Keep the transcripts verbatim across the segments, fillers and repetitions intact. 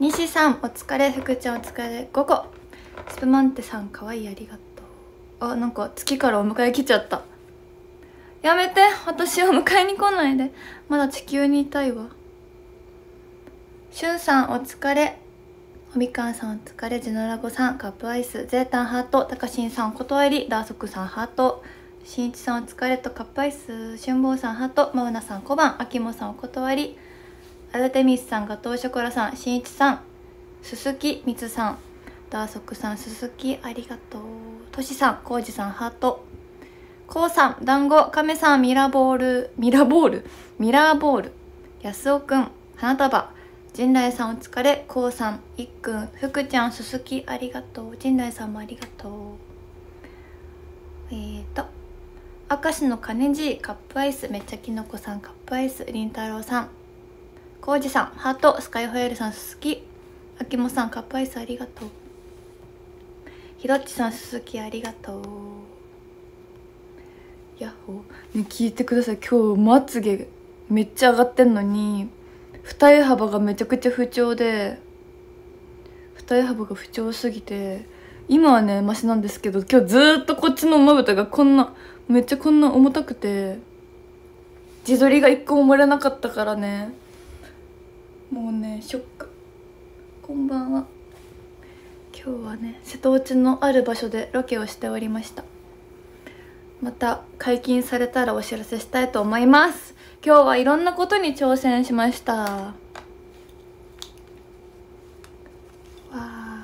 西さんお疲れ、福ちゃんお疲れ、午後。スプマンテさんかわいい、ありがとう。あ、なんか月からお迎え来ちゃった。やめて、私を迎えに来ないで。まだ地球にいたいわ。しゅんさんお疲れ、おみかんさんお疲れ、ジノラゴさんカップアイス、ゼータンハート、たかしんさんお断り、ダーソクさんハート、しんいちさんお疲れとカップアイス、しゅんぼうさんハート、マウナさん小判、あきもさんお断り、アルテミスさん、ガトーショコラさん、しんいちさん、すすきみつさん、ダーソクさん、すすきありがとう、としさん、こうじさんハート、こうさん、だんご、かめさん、ミラボール、ミラボール、ミラーボール、やすおくん、花束、陣内さんお疲れ、こうさん、いっくん、ふくちゃん、すすきありがとう、陣内さんもありがとう。えーと、明石の金じカップアイス、めっちゃきのこさんカップアイス、りんたろうさん、こうじさん、ハート、スカイホエールさん、すすき、あきもさん、カップアイスありがとう。ひろっちさん、すすきありがとう。ヤッホー。ね、聞いてください。今日、まつげめっちゃ上がってんのに、二重幅がめちゃくちゃ不調で、二重幅が不調すぎて、今はね、マシなんですけど、今日ずーっとこっちのまぶたがこんな、めっちゃこんな重たくて、自撮りが一個も漏れなかったからね、もうね、ショック。こんばんは。今日はね、瀬戸内のある場所でロケをしておりました。また解禁されたらお知らせしたいと思います。今日はいろんなことに挑戦しました。わあ、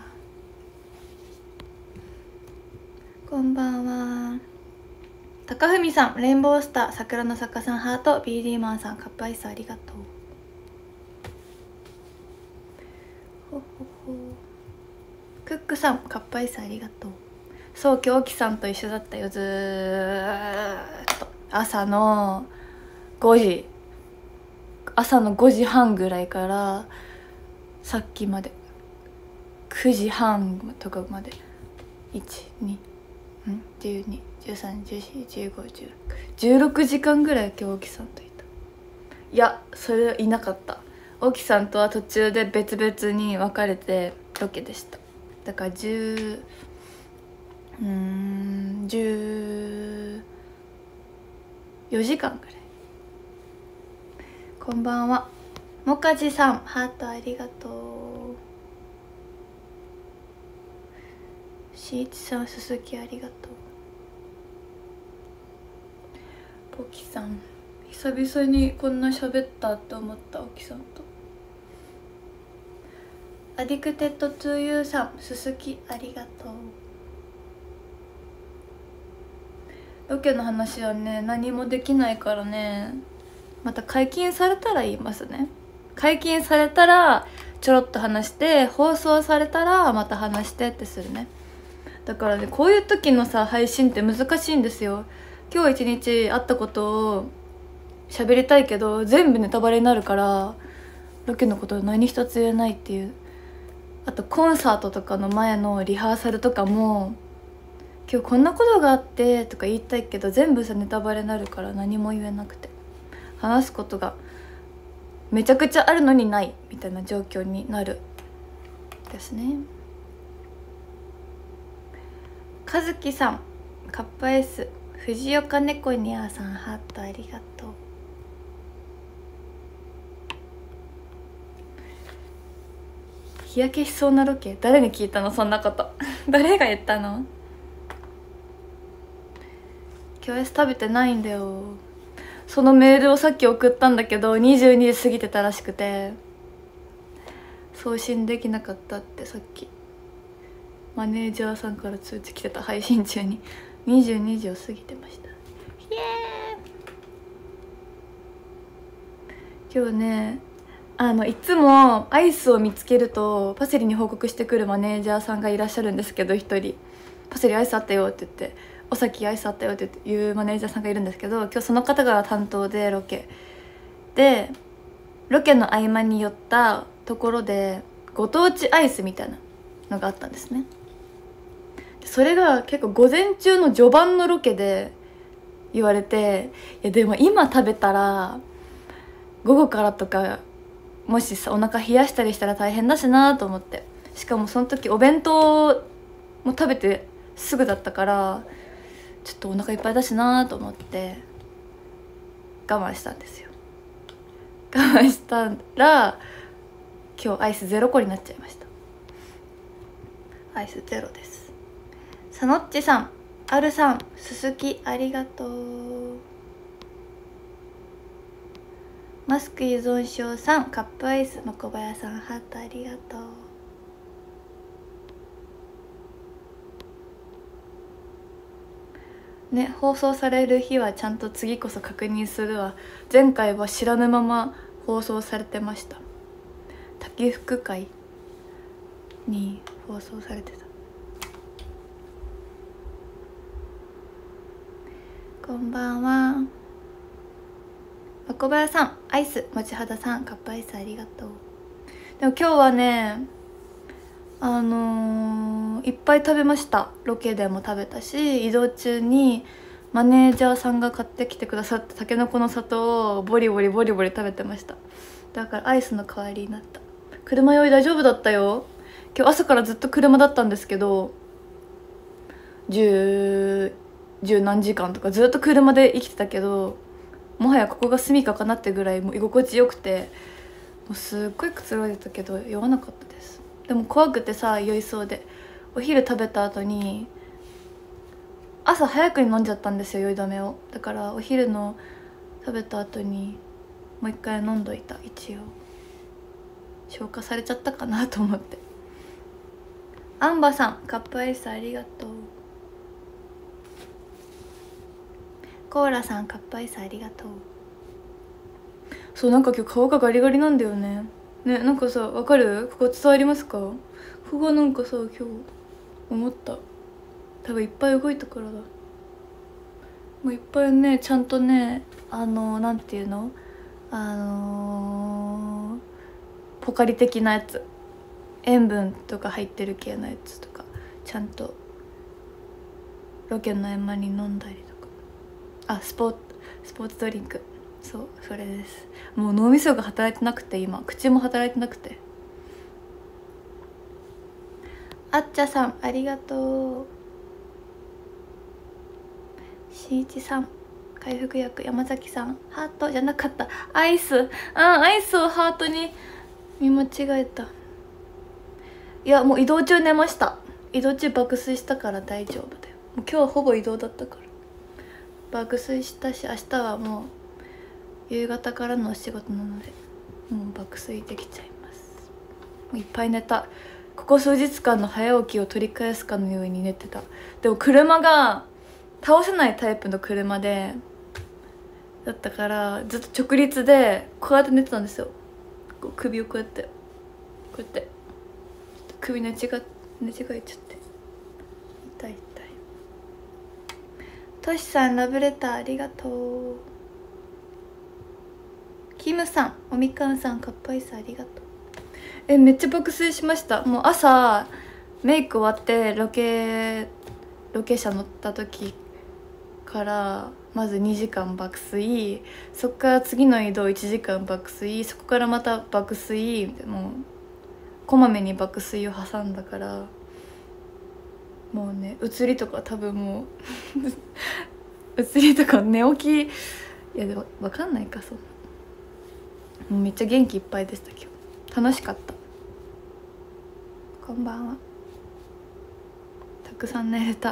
こんばんは。高文さん、レインボースター、桜の坂さんハート、 ビーディー マンさんカップアイスありがとう。ほほほ。クックさんカップアイスありがとう。そう今日沖さんと一緒だったよ、ずーっと。朝のごじ、朝のごじはんぐらいからさっきまでくじはんとかまでいちにんじゅうにじゅうさんじゅうよんじゅうごじゅうろくじゅうろくじかんぐらい今日沖さんといた。いや、それいなかった。沖さんとは途中で別々に分かれてロケでした。だからじゅううーんじゅうよじかんぐらい。こんばんは。もかじさんハートありがとう。しいちさん、すすきありがとう。ポキさん、久々にこんな喋ったって思った。オキさんと。アディクテッドトゥーユーさん、すすきありがとう。ロケの話はね、何もできないからね、また解禁されたら言いますね。解禁されたらちょろっと話して、放送されたらまた話してってするね。だからね、こういう時のさ配信って難しいんですよ。今日一日あったことを喋りたいけど全部ネタバレになるから、ロケのこと何一つ言えないっていう。あとコンサートとかの前のリハーサルとかも、今日こんなことがあってとか言いたいけど全部さネタバレになるから何も言えなくて、話すことがめちゃくちゃあるのにないみたいな状況になるですね。かずきさんカップアイス、藤岡猫にゃーさんハートありがとう。日焼けしそうなロケ、誰に聞いたのそんなこと誰が言ったの。今日 S 食べてないんだよ。そのメールをさっき送ったんだけどにじゅうにじ過ぎてたらしくて送信できなかったってさっきマネージャーさんから通知来てた。配信中ににじゅうにじを過ぎてました。イエーイ。今日ね、あのいつもアイスを見つけるとパセリに報告してくるマネージャーさんがいらっしゃるんですけど、一人パセリアイスあったよって言って、お先アイスあったよっていうマネージャーさんがいるんですけど、今日その方が担当で、ロケでロケの合間に寄ったところでご当地アイスみたいなのがあったんですね。それが結構午前中の序盤のロケで言われて、いやでも今食べたら午後からとかもしさお腹冷やしたりしたら大変だしなと思って、しかもその時お弁当も食べてすぐだったからちょっとお腹いっぱいだしなと思って我慢したんですよ。我慢したら今日アイスゼロ個になっちゃいました。アイスゼロです。さのっちさん、あるさん、すすきありがとう。マスク依存症さん、カップアイス、まこばやさん、ハートありがとう。ね、放送される日はちゃんと次こそ確認するわ。前回は知らぬまま放送されてました。滝福会に放送されてた。こんばんは。まこばやさん、アイス、もちはださん、カップアイスありがとう。でも今日はね、あのー、いっぱい食べました。ロケでも食べたし、移動中にマネージャーさんが買ってきてくださったたけのこの里をボリボリボリボリ食べてました。だからアイスの代わりになった。車酔い大丈夫だったよ。今日朝からずっと車だったんですけど、十十何時間とかずっと車で生きてたけど、もはやここが住みかかなってぐらいもう居心地よくて、もうすっごいくつろいでたけど酔わなかったです。でも怖くてさ、酔いそうで、お昼食べた後に朝早くに飲んじゃったんですよ、酔い止めを。だからお昼の食べた後にもう一回飲んどいた。一応消化されちゃったかなと思って。アンバさん、カップアイスありがとう。コーラさん、カップアイスありがとう。そう、なんか今日顔がガリガリなんだよね。ね、なんかさ、わかる？ここ伝わりますか？ここがなんかさ、今日思った。多分いっぱい動いたからだ。もういっぱいね、ちゃんとね、あのなんていうの、あのー、ポカリ的なやつ、塩分とか入ってる系のやつとかちゃんとロケの合間に飲んだりとか。あ、スポーツスポーツドリンク、そう、それです。もう脳みそが働いてなくて、今口も働いてなくて。あっちゃさん、ありがとう。しんいちさん、回復薬。山崎さん、ハートじゃなかった、アイス。あ、アイスをハートに見間違えた。いや、もう移動中寝ました。移動中爆睡したから大丈夫だよ。もう今日はほぼ移動だったから爆睡したし、明日はもう夕方からのお仕事なのでもう爆睡できちゃいます。もういっぱい寝た。ここ数日間の早起きを取り返すかのように寝てた。でも車が倒せないタイプの車でだったからずっと直立でこうやって寝てたんですよ。こう首をこうやってこうやって首寝違寝違えちゃって痛い痛い。としさん、ラブレターありがとう。キムさん、おみかんさん、カップアイスありがとう。え、めっちゃ爆睡しました。もう朝メイク終わってロケロケ車乗った時からまずにじかん爆睡、そっから次の移動いちじかん爆睡、そこからまた爆睡、もうこまめに爆睡を挟んだから、もうね、移りとか多分もう移りとか寝起き、いやでも分かんないか。そう、もうめっちゃ元気いっぱいでした。今日楽しかった。こんばんは。たくさん寝れた。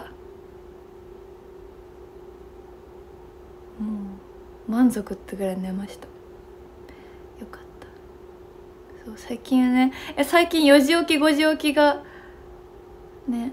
もう満足ってぐらい寝ました。よかった。そう、最近ね、え最近よじ起きごじ起きがね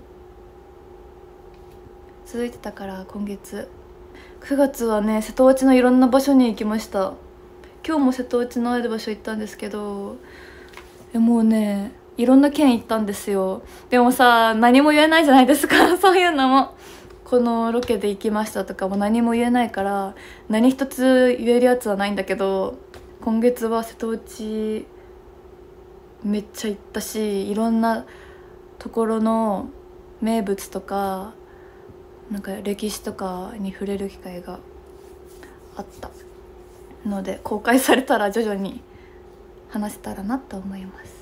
続いてたから、今月くがつはね、瀬戸内のいろんな場所に行きました。今日も瀬戸内のある場所行ったんですけど、えもうね、いろんな県行ったんですよ。でもさ、何も言えないじゃないですかそういうのも。このロケで行きましたとかも何も言えないから、何一つ言えるやつはないんだけど、今月は瀬戸内めっちゃ行ったし、いろんなところの名物とかなんか歴史とかに触れる機会があったので、公開されたら徐々に話せたらなと思います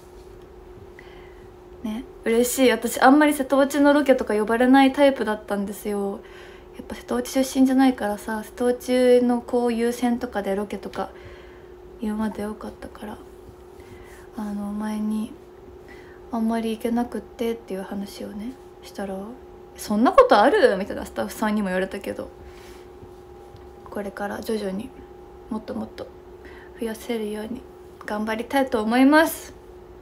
ね。嬉しい。私あんまり瀬戸内のロケとか呼ばれないタイプだったんですよ。やっぱ瀬戸内出身じゃないからさ、瀬戸内のこう優先とかでロケとか今まで多かったから、あの前にあんまり行けなくってっていう話をねしたら、そんなことあるみたいなスタッフさんにも言われたけど、これから徐々にもっともっと増やせるように頑張りたいと思います。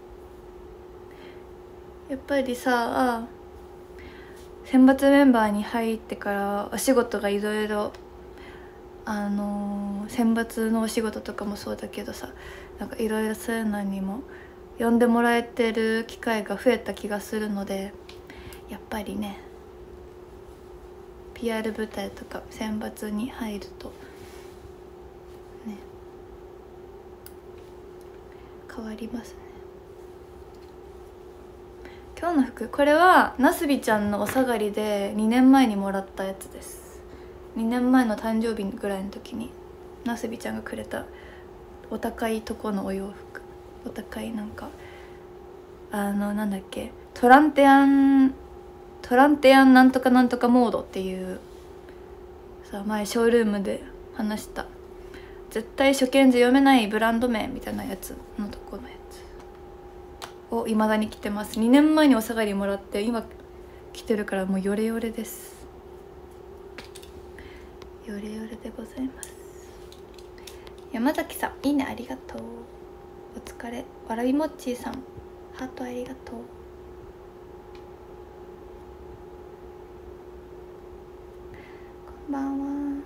やっぱりさ、選抜メンバーに入ってからお仕事がいろいろ、あのー、選抜のお仕事とかもそうだけどさ、なんかいろいろそういうのにも呼んでもらえてる機会が増えた気がするので、やっぱりね ピーアール 舞台とか選抜に入るとね変わりますね。今日の服、これはなすびちゃんのお下がりでにねんまえにもらったやつです。にねんまえの誕生日ぐらいの時になすびちゃんがくれたお高いとこのお洋服、お高いなんかあのなんだっけ、トランテアントランテアンなんとかなんとかモードっていうさ、前ショールームで話した絶対初見じゃ読めないブランド名みたいなやつのとこのやつを未だに着てます。にねんまえにお下がりもらって今着てるからもうヨレヨレです。ヨレヨレでございます。山崎さんいいねありがとう。お疲れ。わらびもっちーさんハートありがとう。こんばんは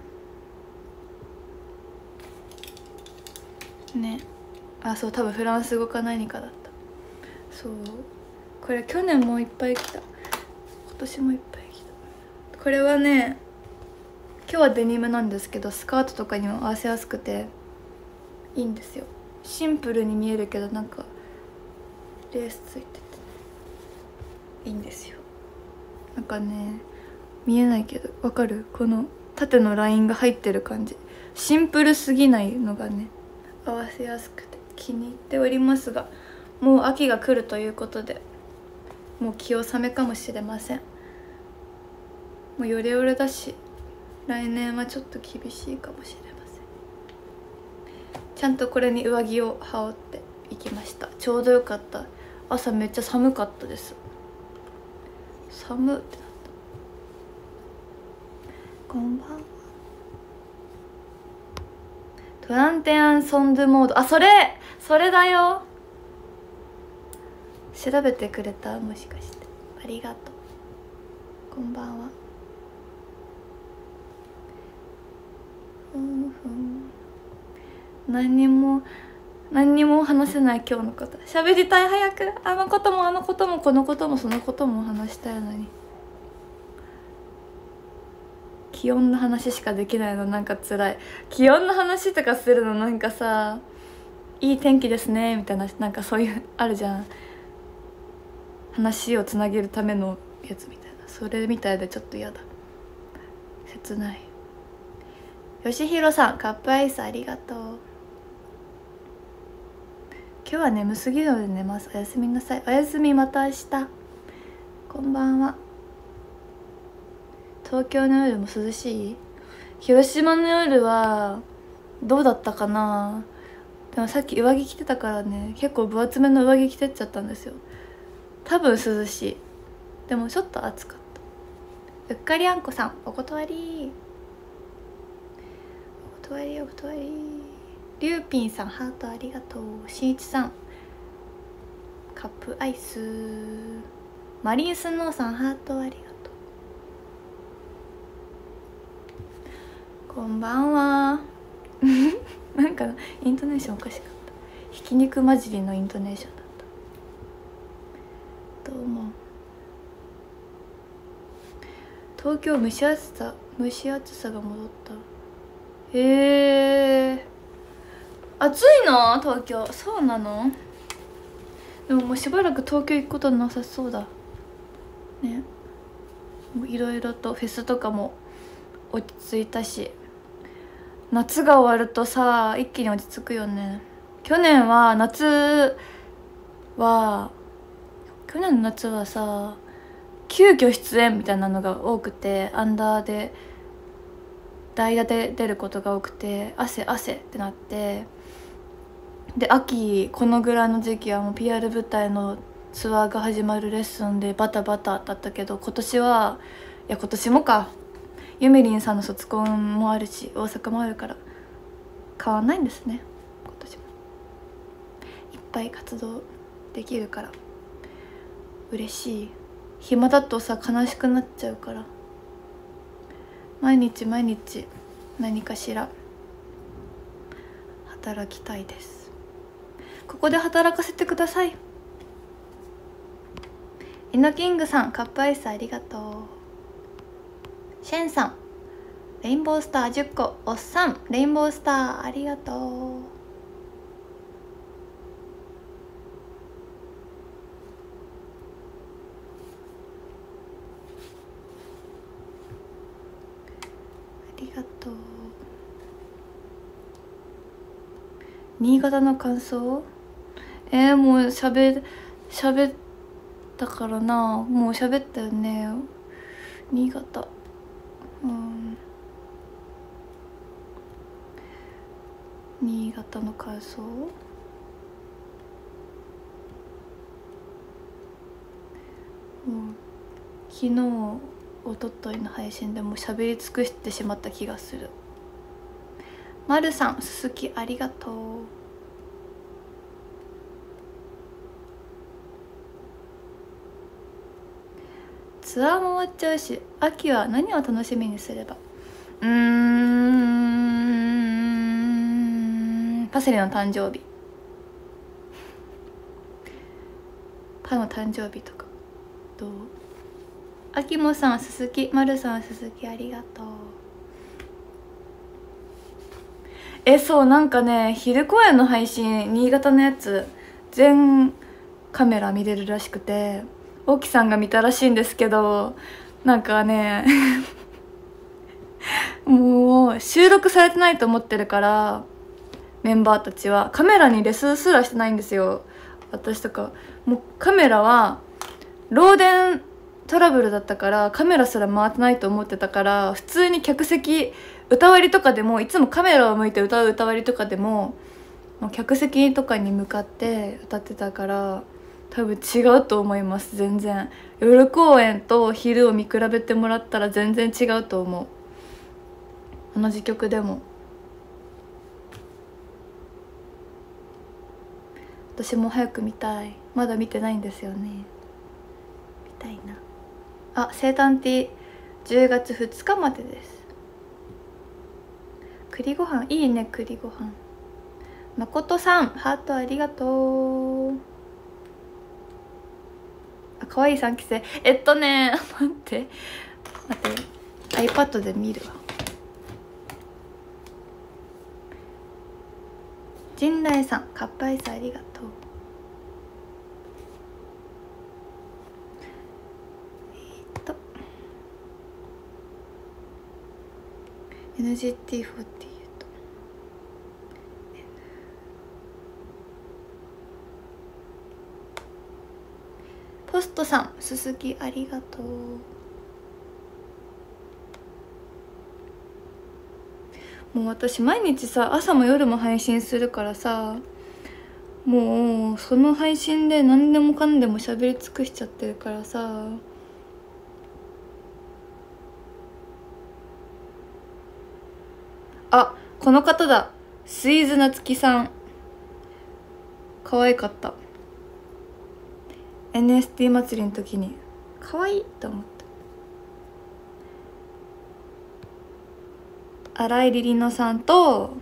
ね。あ、そう、多分フランス語か何かだった。そう、これ去年もいっぱい来た、今年もいっぱい来た。これはね、今日はデニムなんですけどスカートとかにも合わせやすくていいんですよ。シンプルに見えるけどなんかレースついてていいんですよ。なんかね、見えないけどわかる？この縦のラインが入ってる感じ、シンプルすぎないのがね合わせやすくて気に入っておりますが、もう秋が来るということでもう気納めかもしれません。もうヨレヨレだし来年はちょっと厳しいかもしれません。ちゃんとこれに上着を羽織っていきました。ちょうどよかった。朝めっちゃ寒かったです。寒ってなった。こんばんは。トランテアンソンドゥモード、あ、それそれだよ。調べてくれた？もしかして。ありがとう。こんばんは。ふんふん。何にも何にも話せない今日のこと。喋りたい、早く。あのこともあのこともこのこともそのことも話したいのに。気温の話しかできないのなんか辛い。気温の話とかするのなんかさ、いい天気ですねみたいな、なんかそういうあるじゃん、話をつなげるためのやつみたいな、それみたいでちょっと嫌だ。切ない。よしひろさんカップアイスありがとう。今日は眠すぎるので寝ます。おやすみなさい。おやすみ、また明日。こんばんは。東京の夜も涼しい？広島の夜はどうだったかな。でもさっき上着着てたからね、結構分厚めの上着着てっちゃったんですよ。多分涼しい。でもちょっと暑かった。うっかりあんこさんお断り、お断りお断り。りゅうぴんさんハートありがとう。しんいちさんカップアイス。マリンスノーさんハートありがとう。こんばんは。なんかイントネーションおかしかった。ひき肉混じりのイントネーションだった。どうも。東京蒸し暑さ蒸し暑さが戻った。へえ、暑いの東京。そうなの？でももうしばらく東京行くことなさそうだね。いろいろとフェスとかも落ち着いたし、夏が終わるとさ一気に落ち着くよね。 去年は夏は去年の夏はさ急遽出演みたいなのが多くて、アンダーで代打で出ることが多くて、汗汗ってなって、で秋このぐらいの時期はもう ピーアール 舞台のツアーが始まるレッスンでバタバタだったけど、今年はいや今年もかゆめりんさんの卒コンもあるし大阪もあるから変わんないんですね。今年もいっぱい活動できるから嬉しい。暇だとさ悲しくなっちゃうから、毎日毎日何かしら働きたいです。ここで働かせてください。イノキングさん、カップアイスありがとう。シェンさん、レインボースターじゅっこ。おっさん、レインボースターありがとう。ありがとう。新潟の感想？えー、もうしゃべしゃべったからな。もう喋ったよね。新潟、うん新潟の感想、うん、昨日おとといの配信でも喋り尽くしてしまった気がする。まるさん、すすきありがとう。ツアーも終わっちゃうし、秋は何を楽しみにすれば。うーんパセリの誕生日、パの誕生日とかどう？あきもさん、すすき、まるさん、すすきありがとう。え、そうなんかね、昼公演の配信新潟のやつ全カメラ見れるらしくて、大木さんが見たらしいんですけど、なんかねもう収録されてないと思ってるから、メンバーたちはカメラにレスすらしてないんですよ。私とかもうカメラは漏電トラブルだったからカメラすら回ってないと思ってたから、普通に客席歌割りとかでもいつもカメラを向いて歌う歌割りとかでももう客席とかに向かって歌ってたから、多分違うと思います。全然夜公演と昼を見比べてもらったら全然違うと思う。同じ曲でも。私も早く見たい。まだ見てないんですよね。見たいな。あ、生誕ティーじゅうがつふつかまでです。栗ご飯いいね。栗ご飯。まことさん、ハートありがとう。あ、かわいいさんきせい。えっとね待って待って iPad で見るわ。陣内さん、カップアイスありがとう。えー、っと エヌジーティーフォーティー とポストさん、すすきありがとう。もう私毎日さ朝も夜も配信するからさ、もうその配信で何でもかんでも喋り尽くしちゃってるからさ、あ、この方だ、スイーズなつきさん、可愛かった。 エヌエスティー 祭りの時に可愛いと思った。新井りりのさんと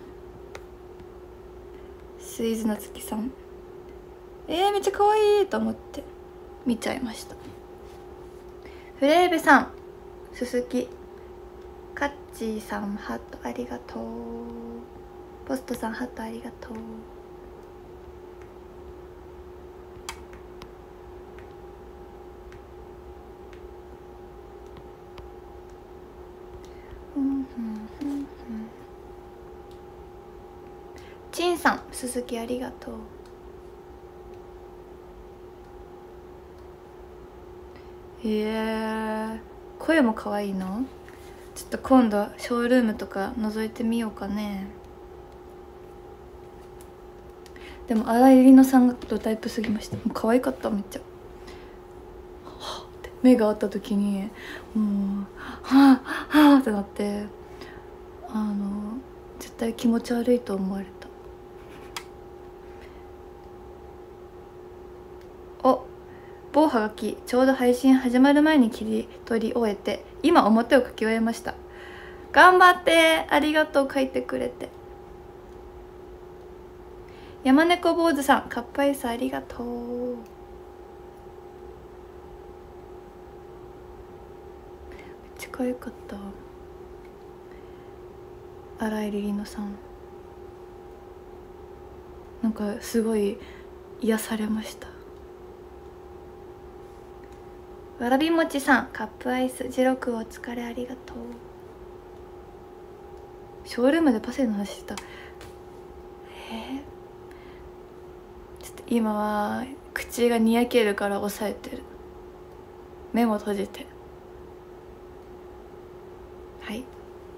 スイーズなつきさん、えー、めっちゃ可愛いと思って見ちゃいました。フレーベさん、すすき、カッチーさん、ハートありがとう。ポストさん、ハートありがとう。 ちんさん、鈴木ありがとう。へえ、声も可愛いの？ちょっと今度ショールームとか覗いてみようかね。でも新井里乃さんがドタイプすぎました。もう可愛かった、めっちゃ。はって目が合った時にもうはあはあってなって、あの絶対気持ち悪いと思われた。お、某はがきちょうど配信始まる前に切り取り終えて今表を書き終えました。頑張って、ありがとう、書いてくれて。山猫坊主さん、カップアイスありがとう。めっちゃ可愛かった。新井里乃さん、なんかすごい癒されました。わらびもちさん、カップアイスじろくお疲れ、ありがとう。ショールームでパセリの話した。えー今は口がにやけるから抑えてる。目も閉じて。はい、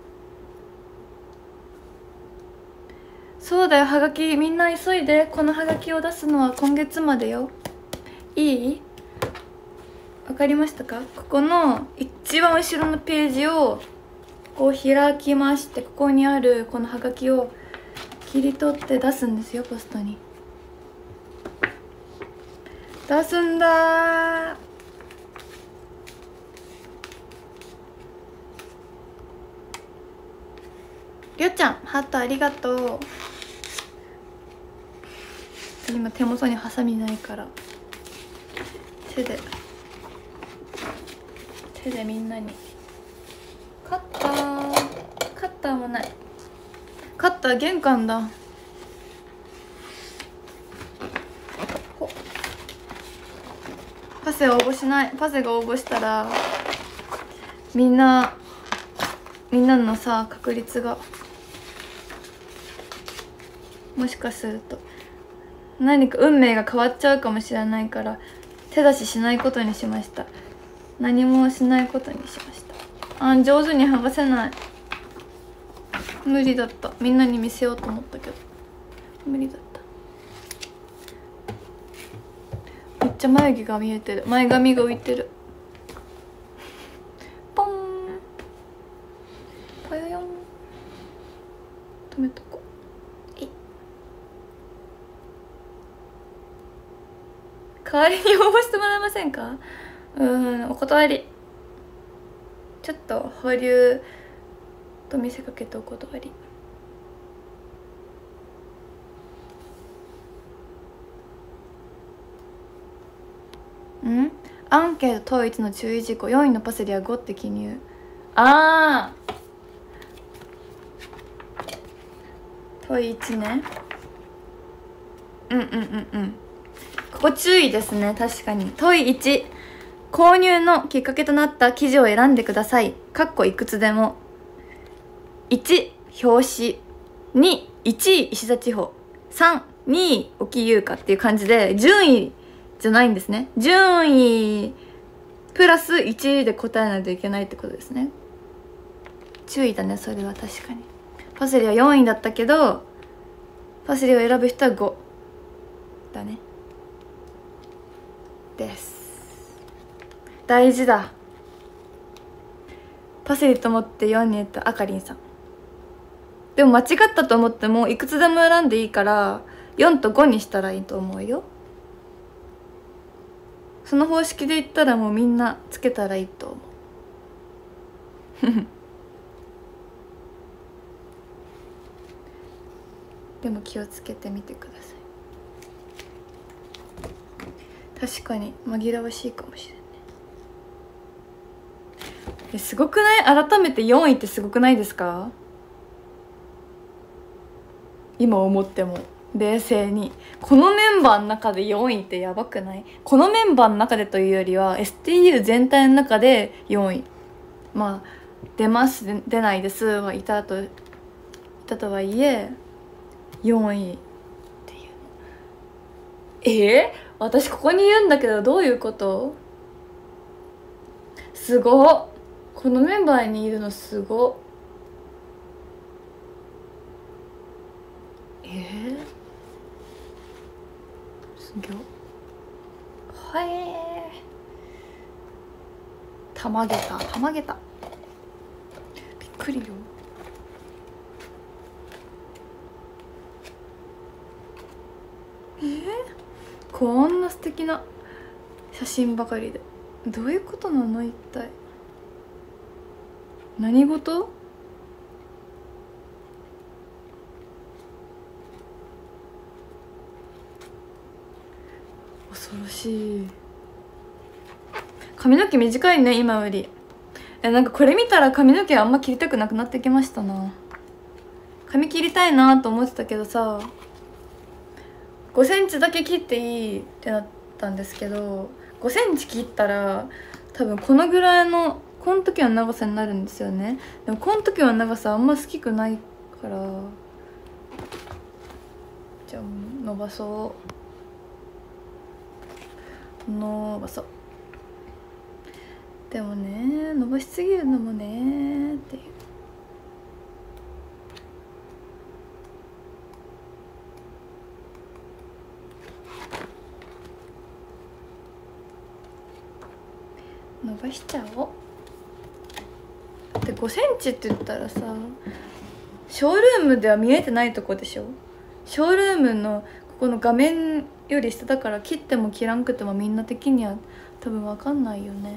そうだよ、はがきみんな急いで。このはがきを出すのは今月までよ。いい？わかりましたか？ここの一番後ろのページをこう開きまして、ここにあるこのはがきを切り取って出すんですよ、ポストに。出すんだー。りょうちゃん、ハートありがとう。今手元にハサミないから手で手でみんなに。カッターカッターもない。カッター玄関だ。パセ応募しない。パセが応募したらみんなみんなのさ確率がもしかすると何か運命が変わっちゃうかもしれないから手出ししないことにしました。何もしないことにしました。あ、上手に剥がせない。無理だった。みんなに見せようと思ったけど無理だった。めっちゃ眉毛が見えてる。前髪が浮いてる。ポンぽよよん。止めとこう。えい。代わりに応募してもらえませんか？うん、お断り。ちょっと保留と見せかけてお断り。ん？アンケート統一の注意事項、よんいのパセリはごって記入。ああ、統一ね。うんうんうんうん、ここ注意ですね。確かに。問いいち、購入のきっかけとなった記事を選んでください。かっこいくつでも。いち、表紙。に、いちい石田千穂。さん、にい沖優香っていう感じで、順位じゃないんですね。順位プラスいちで答えないといけないってことですね。注意だね、それは確かに。パセリはよんいだったけど、パセリを選ぶ人はごだね。です。大事だ。パセリと思ってよんに入れたあかりんさん。でも間違ったと思ってもいくつでも選んでいいからよんとごにしたらいいと思うよ。その方式で言ったらもうみんなつけたらいいと思うでも気をつけてみてください。確かに紛らわしいかもしれない。え、すごくない？改めてよんいってすごくないですか？今思っても冷静にこのメンバーの中でよんいってやばくない？このメンバーの中でというよりは エスティーユー 全体の中でよんい。まあ出ます出ないですはいたといたとはいえよんいっていうの。えー、私ここにいるんだけどどういうこと？すごっ。このメンバーにいるのすごっ。えー、すげえ。はい、たまげたたまげた、びっくりよ。えー、こんな素敵な写真ばかりでどういうことなの一体。何事？恐ろしい。髪の毛短いね今より。え、なんかこれ見たら髪の毛あんま切りたくなくなってきましたな。髪切りたいなと思ってたけどさ、ごセンチだけ切っていいってなったんですけど、ごセンチ切ったら多分このぐらいのこの時の長さになるんですよね。でもこの時の長さあんま好きくないから、じゃあ伸ばそう伸ばそう。でもね、伸ばしすぎるのもねっていう。伸ばしちゃおう。でごセンチって言ったらさ、ショールームでは見えてないとこでしょ。ショールームのここの画面より下だから、切っても切らんくてもみんな的には多分分かんないよね。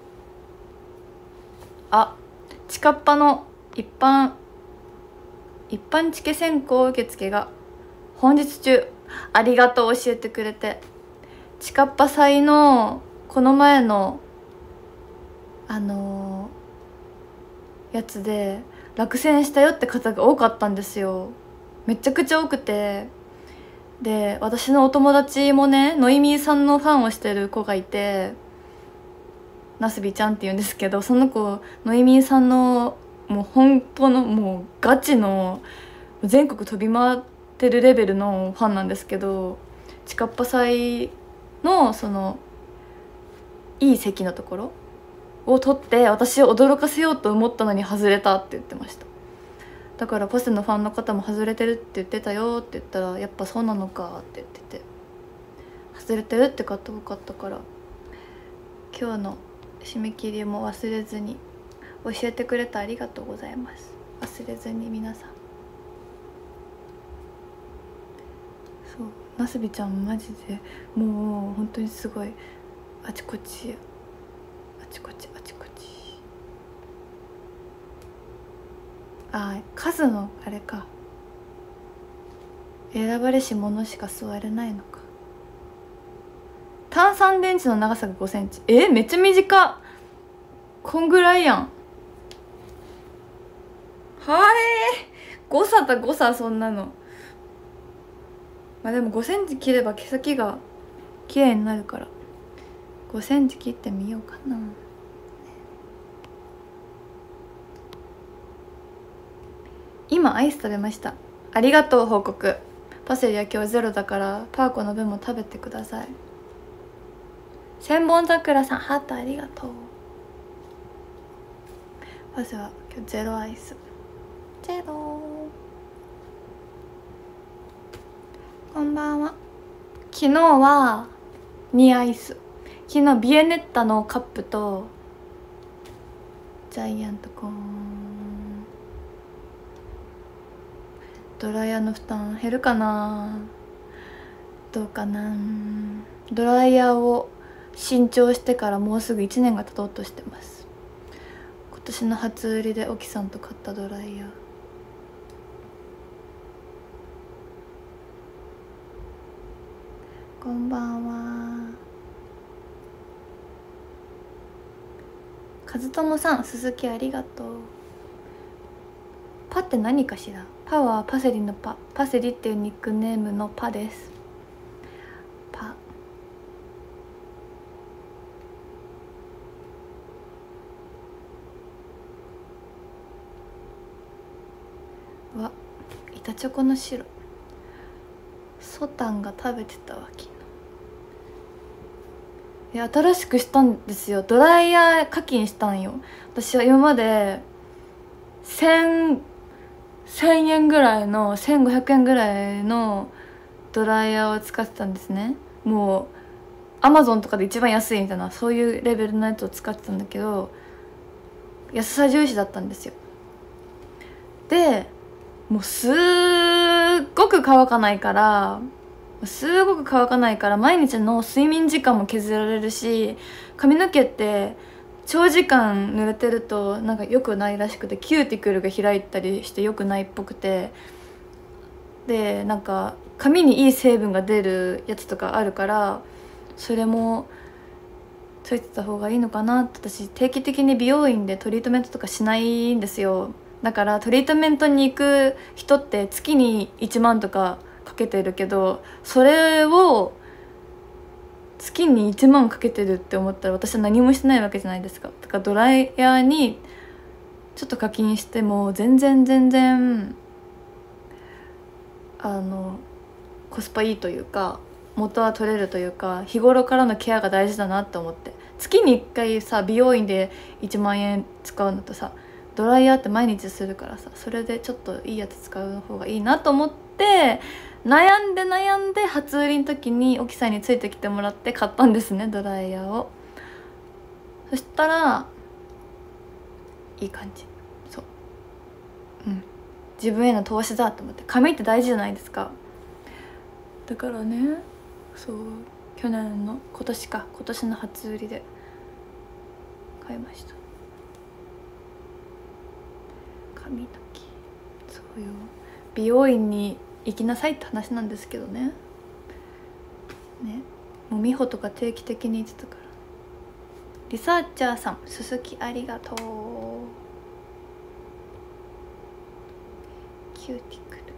あ、チカッパの一般一般チケ選考受付が本日中。ありがとう、教えてくれて。チカッパ祭のこの前のあのー、やつで落選したよって方が多かったんですよ。めちゃくちゃ多くて、で私のお友達もね、ノイミーさんのファンをしてる子がいて、なすびちゃんって言うんですけど、その子ノイミーさんのもう本当のもうガチの全国飛び回ってるレベルのファンなんですけど、チカッパ祭のそのいい席のところを取って私を驚かせようと思ったのに外れたって言ってました。だからポセのファンの方も外れてるって言ってたよって言ったら、やっぱそうなのかって言ってて、外れてるって方多かったから、今日の締め切りも忘れずに。教えてくれてありがとうございます。忘れずに皆さん。そう、なすびちゃんマジでもう本当にすごい、あちこちあちこちあちこち。あ、数のあれか、選ばれし者しか座れないのか。炭酸電池の長さがごセンチ。え、めっちゃ短っ。こんぐらいやん。はい、誤差だ誤差、そんなの。まあでもごセンチ切れば毛先が綺麗になるからごセンチ切ってみようかな。今アイス食べました。ありがとう報告。パセリは今日ゼロだからパーコの分も食べてください。千本桜さんハートありがとう。パセは今日ゼロアイス。ゼロ。こんばんは。昨日はにアイス。昨日ビエネッタのカップとジャイアントコーン。ドライヤーの負担減るかな、どうかな。ドライヤーを新調してからもうすぐいちねんが経とうとしてます。今年の初売りで沖さんと買ったドライヤー。こんばんは。和友さん、鈴木ありがとう。パって何かしら。パはパセリのパ、パセリっていうニックネームのパです。パ。うわ、板チョコの白。 ソタンが食べてたわ昨日。いや新しくしたんですよ。ドライヤー課金したんよ。私は今までせんえんぐらいのせんごひゃくえんぐらいのドライヤーを使ってたんですね。もうアマゾンとかで一番安いみたいなそういうレベルのやつを使ってたんだけど、安さ重視だったんですよ。でもうすっごく乾かないからすごく乾かないから毎日の睡眠時間も削られるし、髪の毛って長時間濡れてるとなんか良くないらしくて、キューティクルが開いたりして良くないっぽくて、でなんか髪にいい成分が出るやつとかあるから、それもついてた方がいいのかなって。私定期的に美容院でトリートメントとかしないんですよ。だからトリートメントに行く人って月にいちまんとかかけてるけど、それを月にいちまんかけてるって思ったら私は何もしてないわけじゃないですか。だからドライヤーにちょっと課金しても全然全然あのコスパいいというか元は取れるというか、日頃からのケアが大事だなって思って。月にいっかいさ美容院でいちまんえん使うのとさ、ドライヤーって毎日するからさ、それでちょっといいやつ使う方がいいなと思って悩んで悩んで初売りの時に沖さんについてきてもらって買ったんですね、ドライヤーを。そしたらいい感じ。そう、うん自分への投資だと思って。髪って大事じゃないですか。だからね、そう去年の今年か今年の初売りで買いました。髪の毛、そうよ、美容院に行きなさいって話なんですけどね。ね、もう美穂とか定期的に行ってたから。リサーチャーさん、鈴木ありがとう。キューティクル。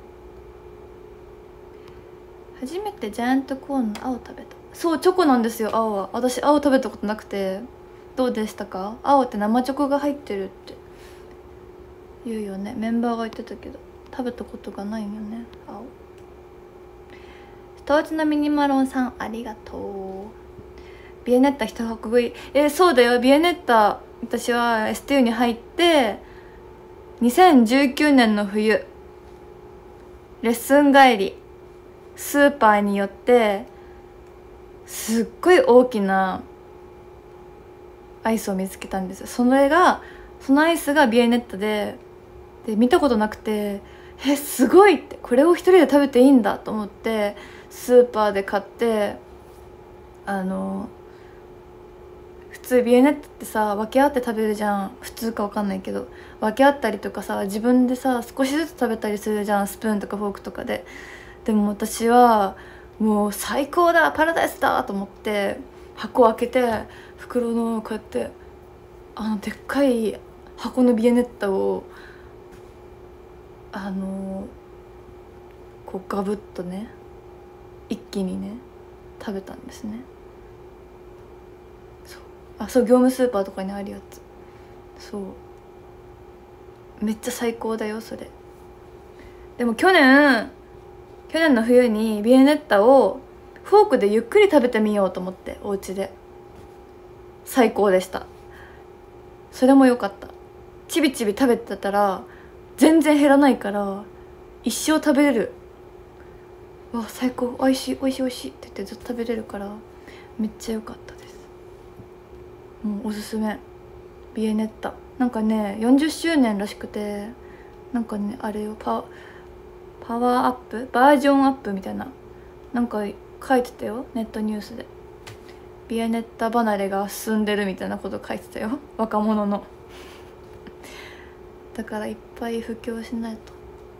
初めてジャイアントコーンの青食べた。そうチョコなんですよ、青は。私青食べたことなくて。どうでしたか？青って生チョコが入ってるって言うよね、メンバーが言ってたけど食べたことがないよね、青。ストーチのミニマロンさんありがとう。ビエネッタ一箱食い。えー、そうだよ、ビエネッタ私は エスティーユー に入ってにせんじゅうきゅうねんの冬レッスン帰りスーパーに寄ってすっごい大きなアイスを見つけたんですよ。それがそのアイスがビエネッタでで見たことなくて、えすごいって、これを一人で食べていいんだと思ってスーパーで買って、あの普通ビエネッタってさ分け合って食べるじゃん。普通か分かんないけど分け合ったりとかさ、自分でさ少しずつ食べたりするじゃん、スプーンとかフォークとかで。でも私はもう最高だパラダイスだと思って箱を開けて袋のこうやってあのでっかい箱のビエネッタをあのこうガブッとね一気にね食べたんですね。そう、あそう業務スーパーとかにあるやつ。そうめっちゃ最高だよそれ。でも去年去年の冬にビエネッタをフォークでゆっくり食べてみようと思ってお家で。最高でした。それも良かった。ちびちび食べてたら全然減らないから一生食べれる。わ最高、おいしいおいしいおいしいって言ってずっと食べれるからめっちゃ良かったです。もうおすすめビエネッタ。なんかねよんじゅっしゅうねんらしくて、なんかねあれをパパワーアップバージョンアップみたいななんか書いてたよ、ネットニュースで。ビエネッタ離れが進んでるみたいなこと書いてたよ、若者の。だからいっぱい布教しないと。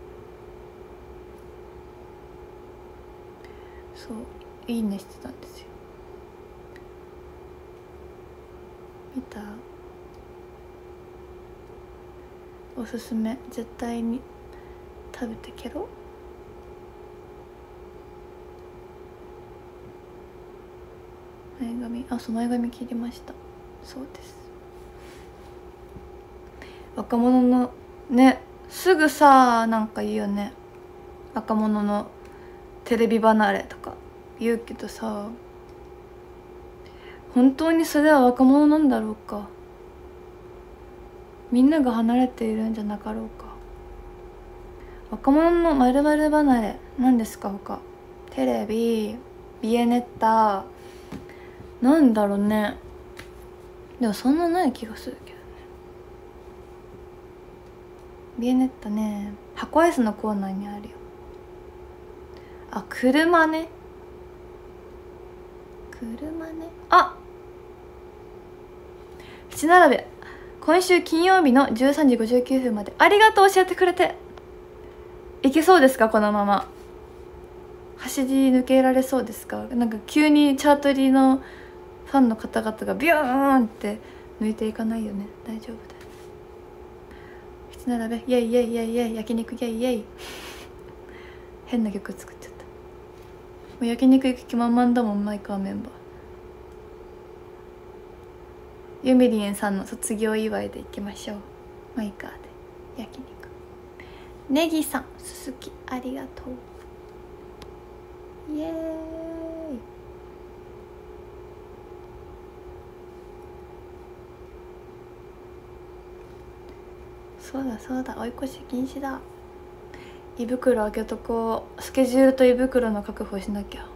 そういいねしてたんですよ。見た？おすすめ、絶対に食べてけろ。前髪、あそう前髪切りました。そうです。若者のねすぐさなんかいいよね、若者のテレビ離れとか言うけどさ、本当にそれは若者なんだろうか。みんなが離れているんじゃなかろうか。若者のまるまる離れ何ですか他。テレビ、ビエネッタ、なんだろうね。でもそんなない気がするけどね。ビエネッタね、箱アイスのコーナーにあるよ。あ、車ね。車ね。あ、七並べ今週金曜日のじゅうさんじごじゅうきゅうふんまでありがとう教えてくれて。いけそうですかこのまま。走り抜けられそうですか。なんか急にチャートリーのファンの方々がビューンって抜いていかないよね。大丈夫だよ。七並べイエイイエイイエイイエイ、焼肉イエイイエイ変な曲作っちゃった。もう焼肉行く気満々だもん、マイカーメンバー。ユミリエンさんの卒業祝いで行きましょう。マイカーで焼肉。ネギさん、すすきありがとう。イエーイ。そうだそうだ、追い越し禁止だ。胃袋開けとこう。スケジュールと胃袋の確保しなきゃ。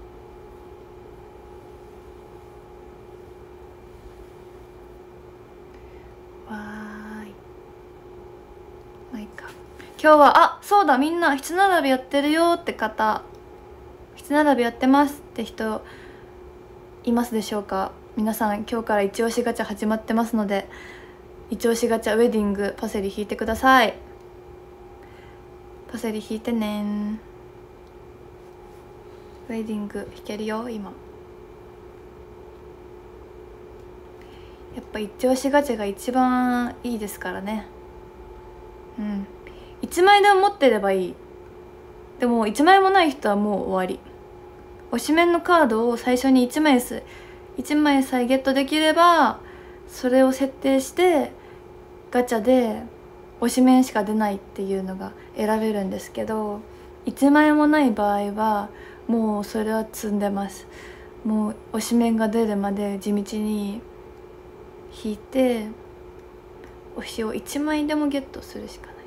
わーい。まあいいか。今日はあ、そうだ、みんな七並べやってるよって方、七並べやってますって人いますでしょうか。皆さん今日から一押しガチャ始まってますので、一押しガチャウェディングパセリ引いてください。パセリ引いてねん。ウェディング引けるよ今。やっぱ一押しガチャが一番いいですからね。うん、いちまいでも持ってればいい。でもいちまいもない人はもう終わり。推しメンのカードを最初にいちまいすいちまいさえゲットできれば、それを設定してガチャで推しメンしか出ないっていうのが選べるんですけど、いちまいもない場合はもうそれは積んでます。もう推しメンが出るまで地道に引いて推しをいちまいでもゲットするしかない。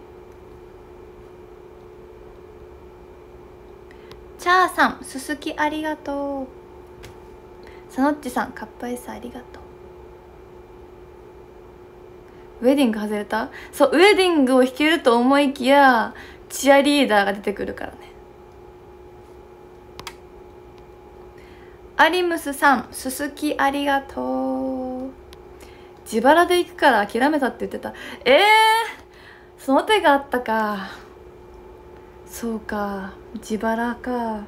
チャーさん、すすきありがとう。さのっちさん、カップアイスありがとう。ウェディング外れた？そう、ウェディングを弾けると思いきやチアリーダーが出てくるからね。アリムスさん、すすきありがとう。自腹で行くから諦めたって言ってた。えー、その手があったか。そうか、自腹か。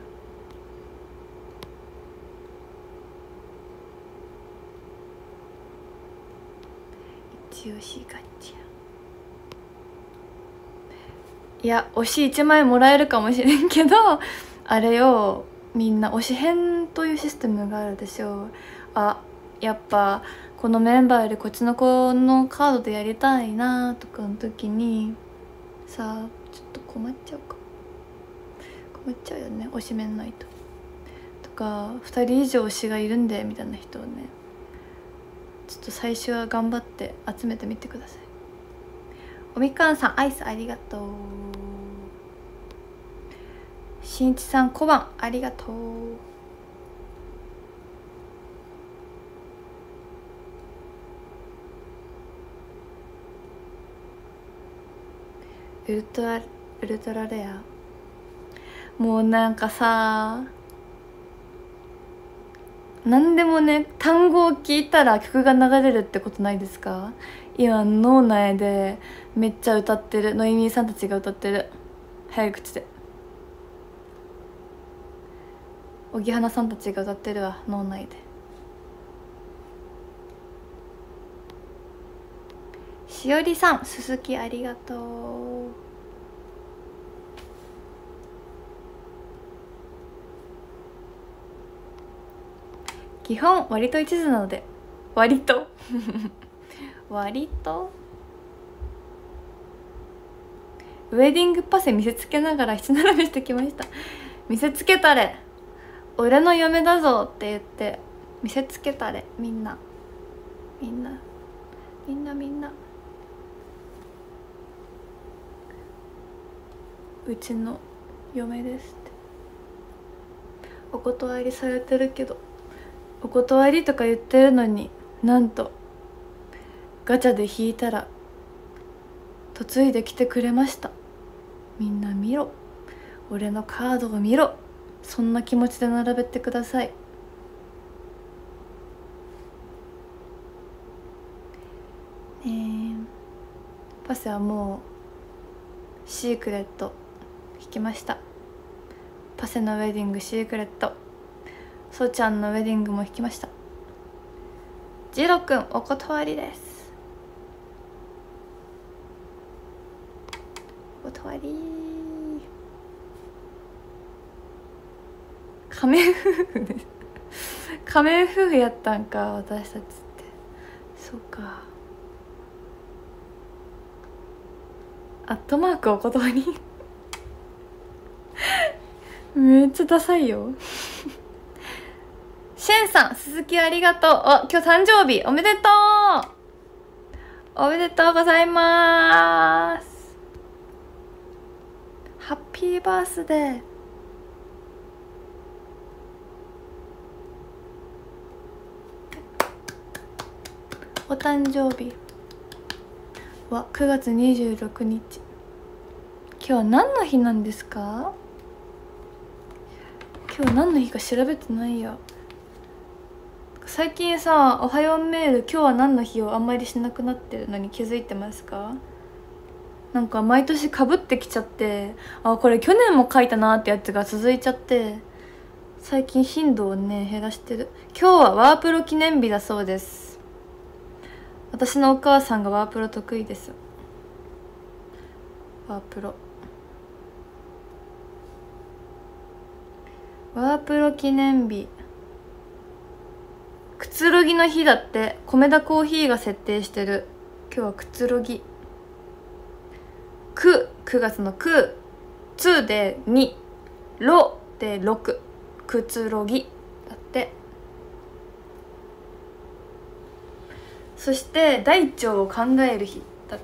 一押しガチャ。いや、推しいちまいもらえるかもしれんけど、あれよ、みんな推し編というシステムがあるでしょう。あ、やっぱこのメンバーよりこっちの子のカードでやりたいなとかの時にさあ、ちょっと困っちゃうか。困っちゃうよね、推しメンないと。とかふたり以上推しがいるんでみたいな人をね、ちょっと最初は頑張って集めてみてください。おみかんさん、アイスありがとう。しんいちさん、小判ありがとう。ウルトラウルトラレア。もうなんかさ、何でもね、単語を聞いたら曲が流れるってことないですか？今脳内でめっちゃ歌ってる。ノイミーさんたちが歌ってる、早口で。小木花さんたちが歌ってるわ、脳内で。しおりさん、すすきありがとう。基本割と一途なので。割と割とウェディングパセ見せつけながら七並べしてきました。 見せつけたれ、俺の嫁だぞって言って見せつけたれ、みんなみんなみんなみんなうちの嫁ですって。お断りされてるけど、お断りとか言ってるのに、なんとガチャで引いたら嫁いできてくれました。みんな見ろ、俺のカードを見ろ、そんな気持ちで並べてください。えー、パセはもうシークレット引きました。パセのウェディングシークレット、ソちゃんのウェディングも引きました。ジロくんお断りです。お断り。仮面夫婦です仮面夫婦やったんか私たちって。そうか。アットマークお断りめっちゃダサいよしゅんさん、鈴木ありがとう。あ、今日誕生日おめでとう、おめでとうございます。ハッピーバースデー。お誕生日はくがつにじゅうろくにち。今日は何の日なんですか？今日何の日か調べてないや。最近さ、おはようメール今日は何の日をあんまりしなくなってるのに気づいてますか？なんか毎年かぶってきちゃって、あ、これ去年も書いたなってやつが続いちゃって、最近頻度をね減らしてる。今日はワープロ記念日だそうです。私のお母さんがワープロ得意です。ワープロワープロ記念日、くつろぎの日だって。米田コーヒーが設定してる。今日はくつろぎ。く、くがつのく、つでに、ろでろく、くつろぎだって。そして大腸を考える日だって。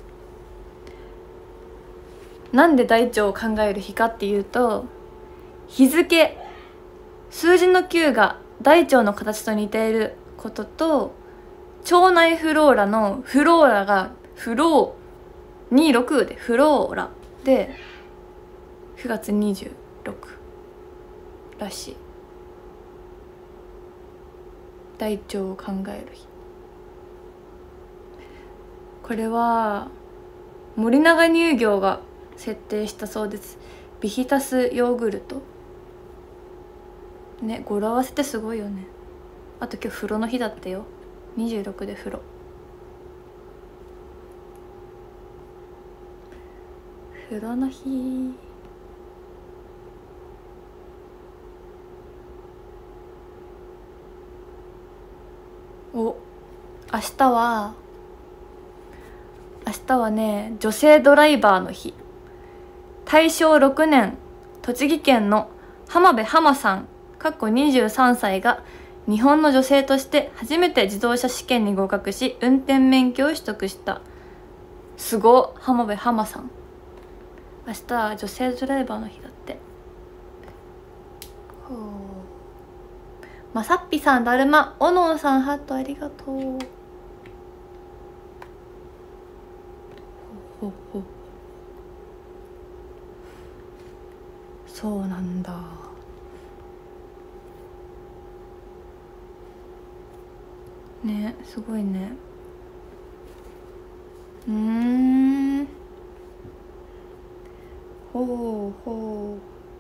なんで大腸を考える日かっていうと、日付、数字のきゅうが大腸の形と似ていることと、腸内フローラのフローラがフローにじゅうろくでフローラでくがつにじゅうろくらしい。大腸を考える日。これは森永乳業が設定したそうです。ビヒタスヨーグルトね、語呂合わせてすごいよね。あと今日風呂の日だったよ。にじゅうろくで風呂。風呂の日。お、明日は明日はね、女性ドライバーの日。大正ろくねん、栃木県の浜辺浜さんかっこにじゅうさんさいが日本の女性として初めて自動車試験に合格し運転免許を取得した。すごっ、浜辺浜さん。明日は女性ドライバーの日だって。ほう。まさっぴさん、だるま、おのんさん、ハートありがとう。ほうほうほう。そうなんだ。ね、すごいね。うーん。ほうほ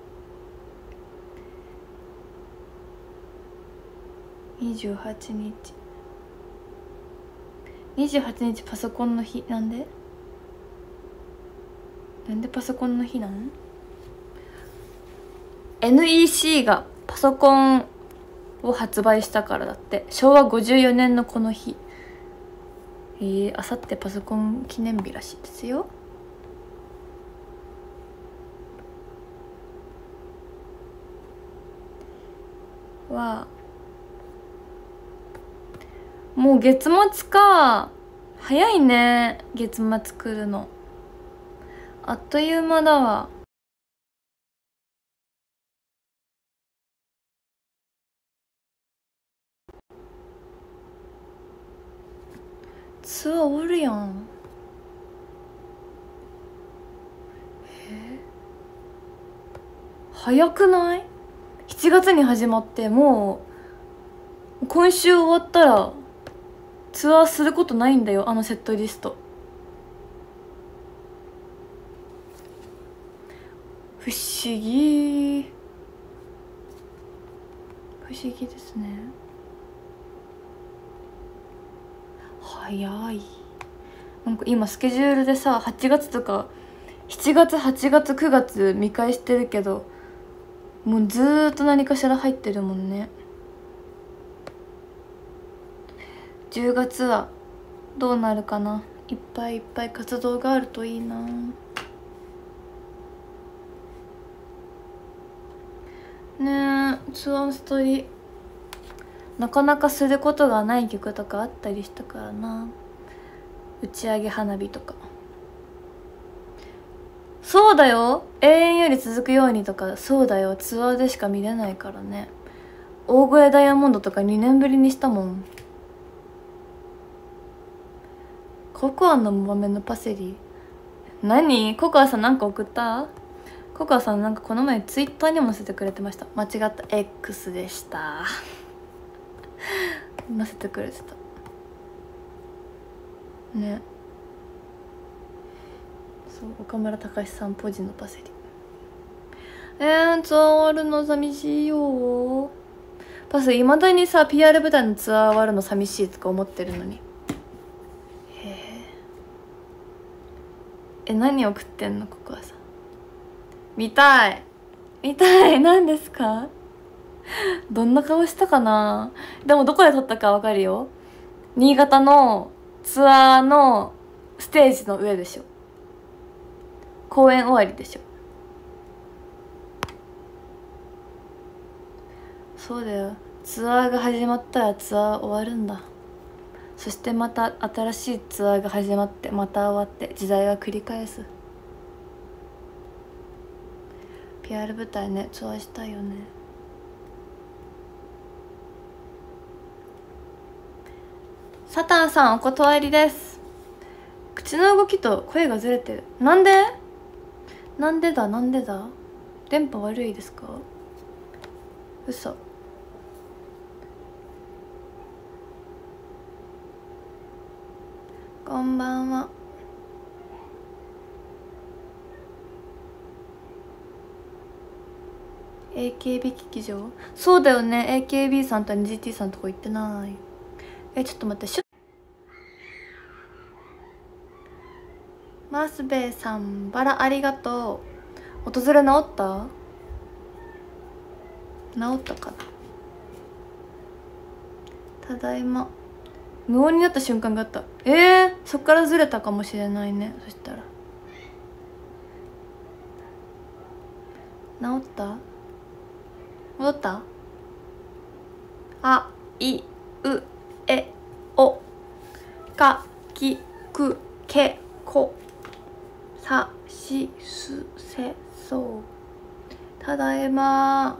う。にじゅうはちにち。にじゅうはちにちパソコンの日。なんでなんでパソコンの日なの？ エヌイーシー がパソコンを発売したからだって。しょうわごじゅうよねんのこの日。えー、あさってパソコン記念日らしいですよ。 はもう月末か。早いね、月末来るの。あっという間だわ。ツアーおるやん。え早くない？ しち 月に始まってもう今週終わったらツアーすることないんだよ、あのセットリスト。不思議不思議ですね。早い。なんか今スケジュールでさ、はちがつとかしちがつはちがつくがつ見返してるけど、もうずーっと何かしら入ってるもんね。じゅうがつはどうなるかな。いっぱいいっぱい活動があるといいな。ねえ、ツアーストーリーなかなかすることがない曲とかあったりしたからな。打ち上げ花火とか。そうだよ、永遠より続くようにとか。そうだよ、ツアーでしか見れないからね。大声ダイヤモンドとかにねんぶりにしたもん。ココアの豆のパセリ。何？ココアさんなんか送った？ココアさんなんかこの前ツイッターにも載せてくれてました。間違った、 X でした載せてくれてたね。そう、岡村隆史さんポジのパセリ。えー、ツアー終わるの寂しいよ。パスいまだにさ ピーアール 舞台のツアー終わるの寂しいとか思ってるのに。へえ。え、何送ってんのここはさ。見たい見たい。何ですか？どんな顔したかな。でもどこで撮ったかわかるよ。新潟のツアーのステージの上でしょ。公演終わりでしょ。そうだよ、ツアーが始まったらツアー終わるんだ。そしてまた新しいツアーが始まってまた終わって時代は繰り返す。 ピーアール 舞台ね、ツアーしたいよね。サタンさんお断りです。口の動きと声がずれてる。なんでなんでだなんでだ。電波悪いですか？嘘。こんばんは。エーケービー 劇場。そうだよね、 エーケービー さんと エヌジーティー さんとこ行ってない。え、ちょっと待って。シュッ。マスベイさんバラありがとう。訪れ治った？治ったかな。ただいま。無音になった瞬間があった。えー、そっからずれたかもしれないね。そしたら治った？戻った？あいうえおかきくけこさしすせそうただいま。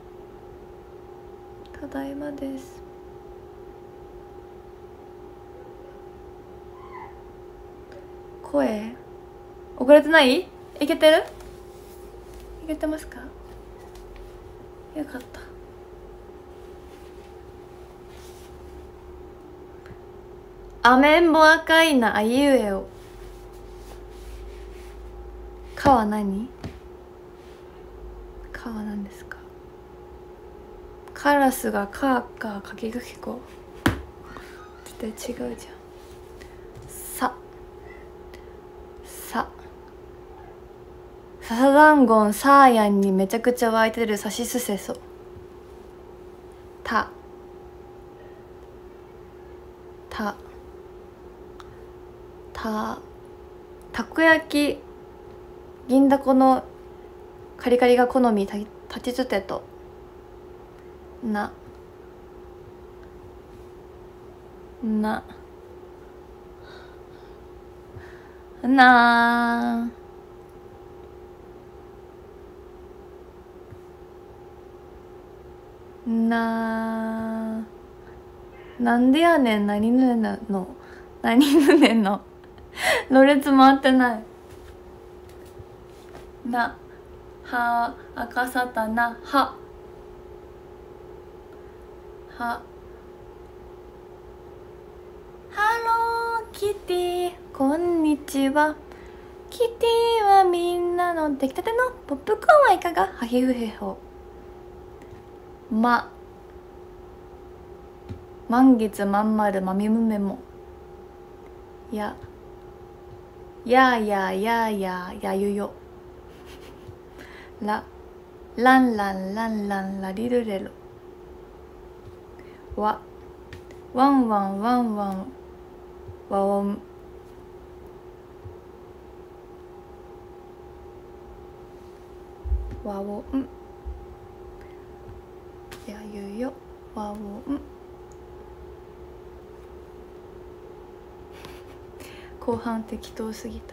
ただいまです。声遅れてない？いけてる？いけてますか？よかった。アメンボ赤いなあいうえお。かは何？かは何ですか？カラスがカーカーかきくけこ。絶対違うじゃん。ささ笹団子んサーヤンにめちゃくちゃ湧いてるさしすせそ。たたたたこ焼き銀だこのカリカリが好みたちつてとなななななんでやねん。何ぬねんの何ぬねんのろれつ回ってない。なは赤さたなははハローキティこんにちは。キティはみんなの出来たてのポップコーンはいかが。はひふへほ。ま満月まんまるまみむめも。ややややややゆよ。らランランランランラリルレロ。わワンワンワンワンワオン。ワオンやゆよワオン。後半適当すぎた。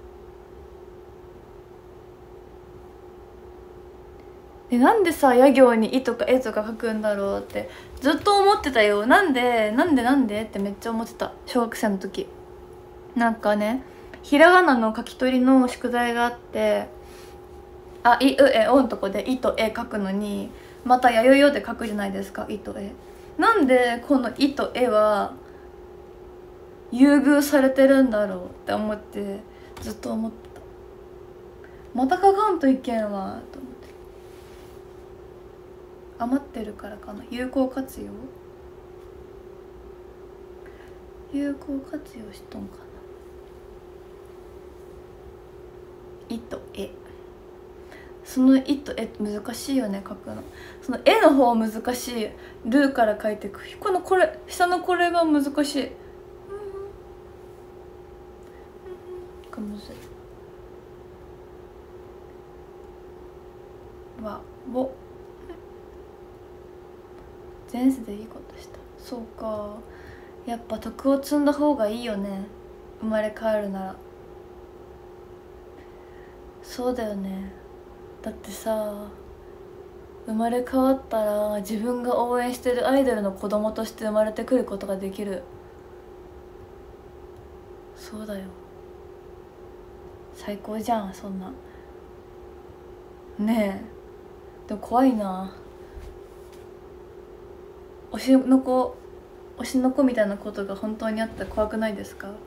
え、なんでさや行に「い」とか「え」とか書くんだろうってずっと思ってたよ。なんでなんでなんでってめっちゃ思ってた小学生の時。なんかねひらがなの書き取りの宿題があって、あいうえおのとこで「い」と「え」書くのにまた「やよよ」って書くじゃないですか「い」と「え」。なんでこの「い」と「え」は優遇されてるんだろうって思ってずっと思ってた。また書かんといけんわと思って。余ってるからかな。有効活用有効活用しとんかな。「い」と「え」その「い」と「え」難しいよね書くの。その「え」の方難しい。ルーから書いていく。このこれ下のこれが難しい。がむずい。わぼ前世でいいことした。そうか、やっぱ徳を積んだ方がいいよね。生まれ変わるなら。そうだよね。だってさ生まれ変わったら自分が応援してるアイドルの子供として生まれてくることができる。そうだよ、最高じゃんそんな。ねえでも怖いな。推しの子推しの子みたいなことが本当にあったら怖くないですか。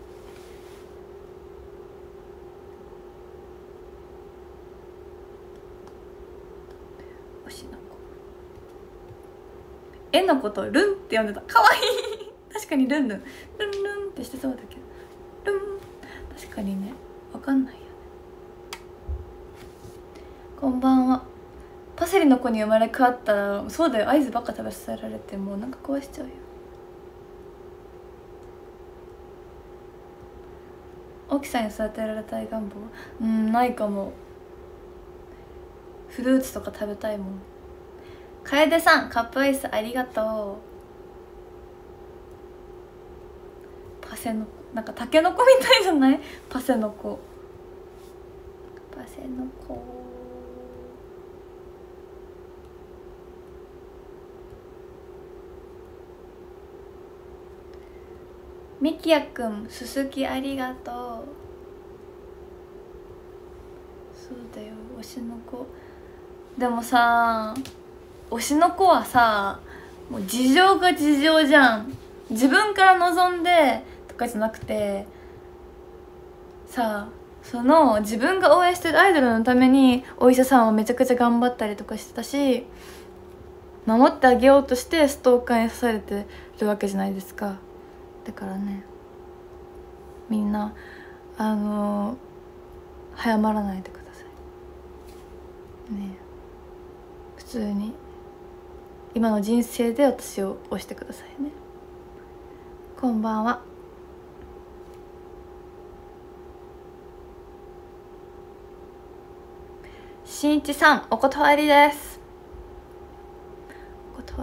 推しの子絵のことをルンって呼んでた。かわいい確かにルンルンルンルンってしてそうだけど、ルン確かにね、わかんないよね。こんばんは。パセリの子に生まれ変わったらそうだよ、合図ばっか食べさせられてもうなんか壊しちゃうよ。沖さんに育てられたい願望、うんないかも。フルーツとか食べたいもん。楓さんカップアイスありがとう。パセのなんかタケノコみたいじゃない？パセの子パセの子。みきやくんすすきありがとう。そうだよ推しの子。でもさ推しの子はさもう事情が事情じゃん。自分から望んでとかじゃなくてさ、その自分が応援してるアイドルのためにお医者さんはめちゃくちゃ頑張ったりとかしてたし、守ってあげようとしてストーカーに刺されてるわけじゃないですか。だからね、みんなあのー、早まらないでくださいね。普通に今の人生で私を推してくださいね。こんばんは。しんいちさんお断りです。お断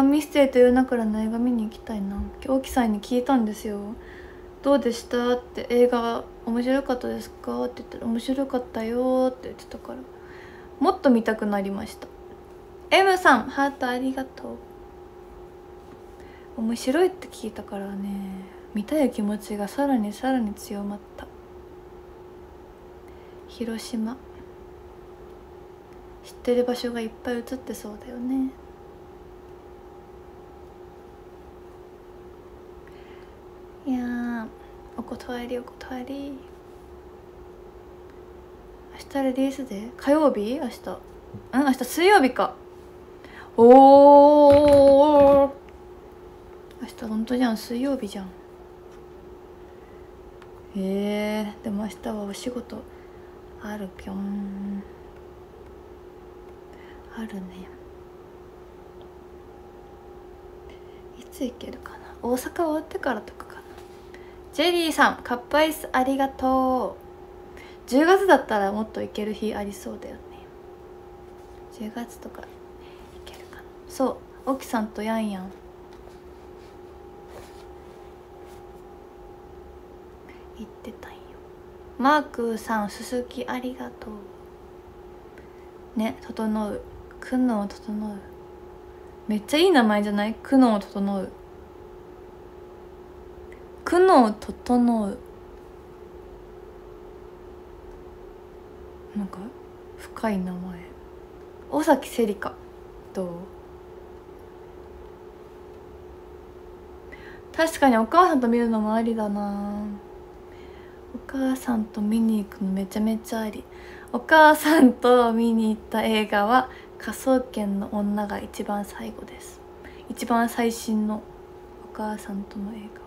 ミステリーという中の映画見に行きたいな。青木さんに聞いたんですよ。どうでしたって、映画面白かったですかって言ったら、面白かったよって言ってたから、もっと見たくなりました。 M さんハートありがとう。面白いって聞いたからね、見たい気持ちがさらにさらに強まった。広島知ってる場所がいっぱい映ってそうだよね。いやー、お断りお断り。明日レディースデー、火曜日、明日うん明日水曜日か。おー、明日ほんとじゃん、水曜日じゃん。えー、でも明日はお仕事あるぴょん。あるね。いつ行けるかな。大阪終わってからとかかな。ジェリーさんカップアイスありがとう。じゅうがつだったらもっと行ける日ありそうだよね。じゅうがつとか行けるかな。そう、沖さんとヤンヤン行ってたんよ。マークさん、すすきありがとうね。整う、くの整う、めっちゃいい名前じゃない？くの整う、くの整う、なんか深い名前。尾崎せりかどう？確かにお母さんと見るのもありだな。お母さんと見に行くのめちゃめちゃあり。お母さんと見に行った映画は科捜研の女が一番最後です。一番最新のお母さんとの映画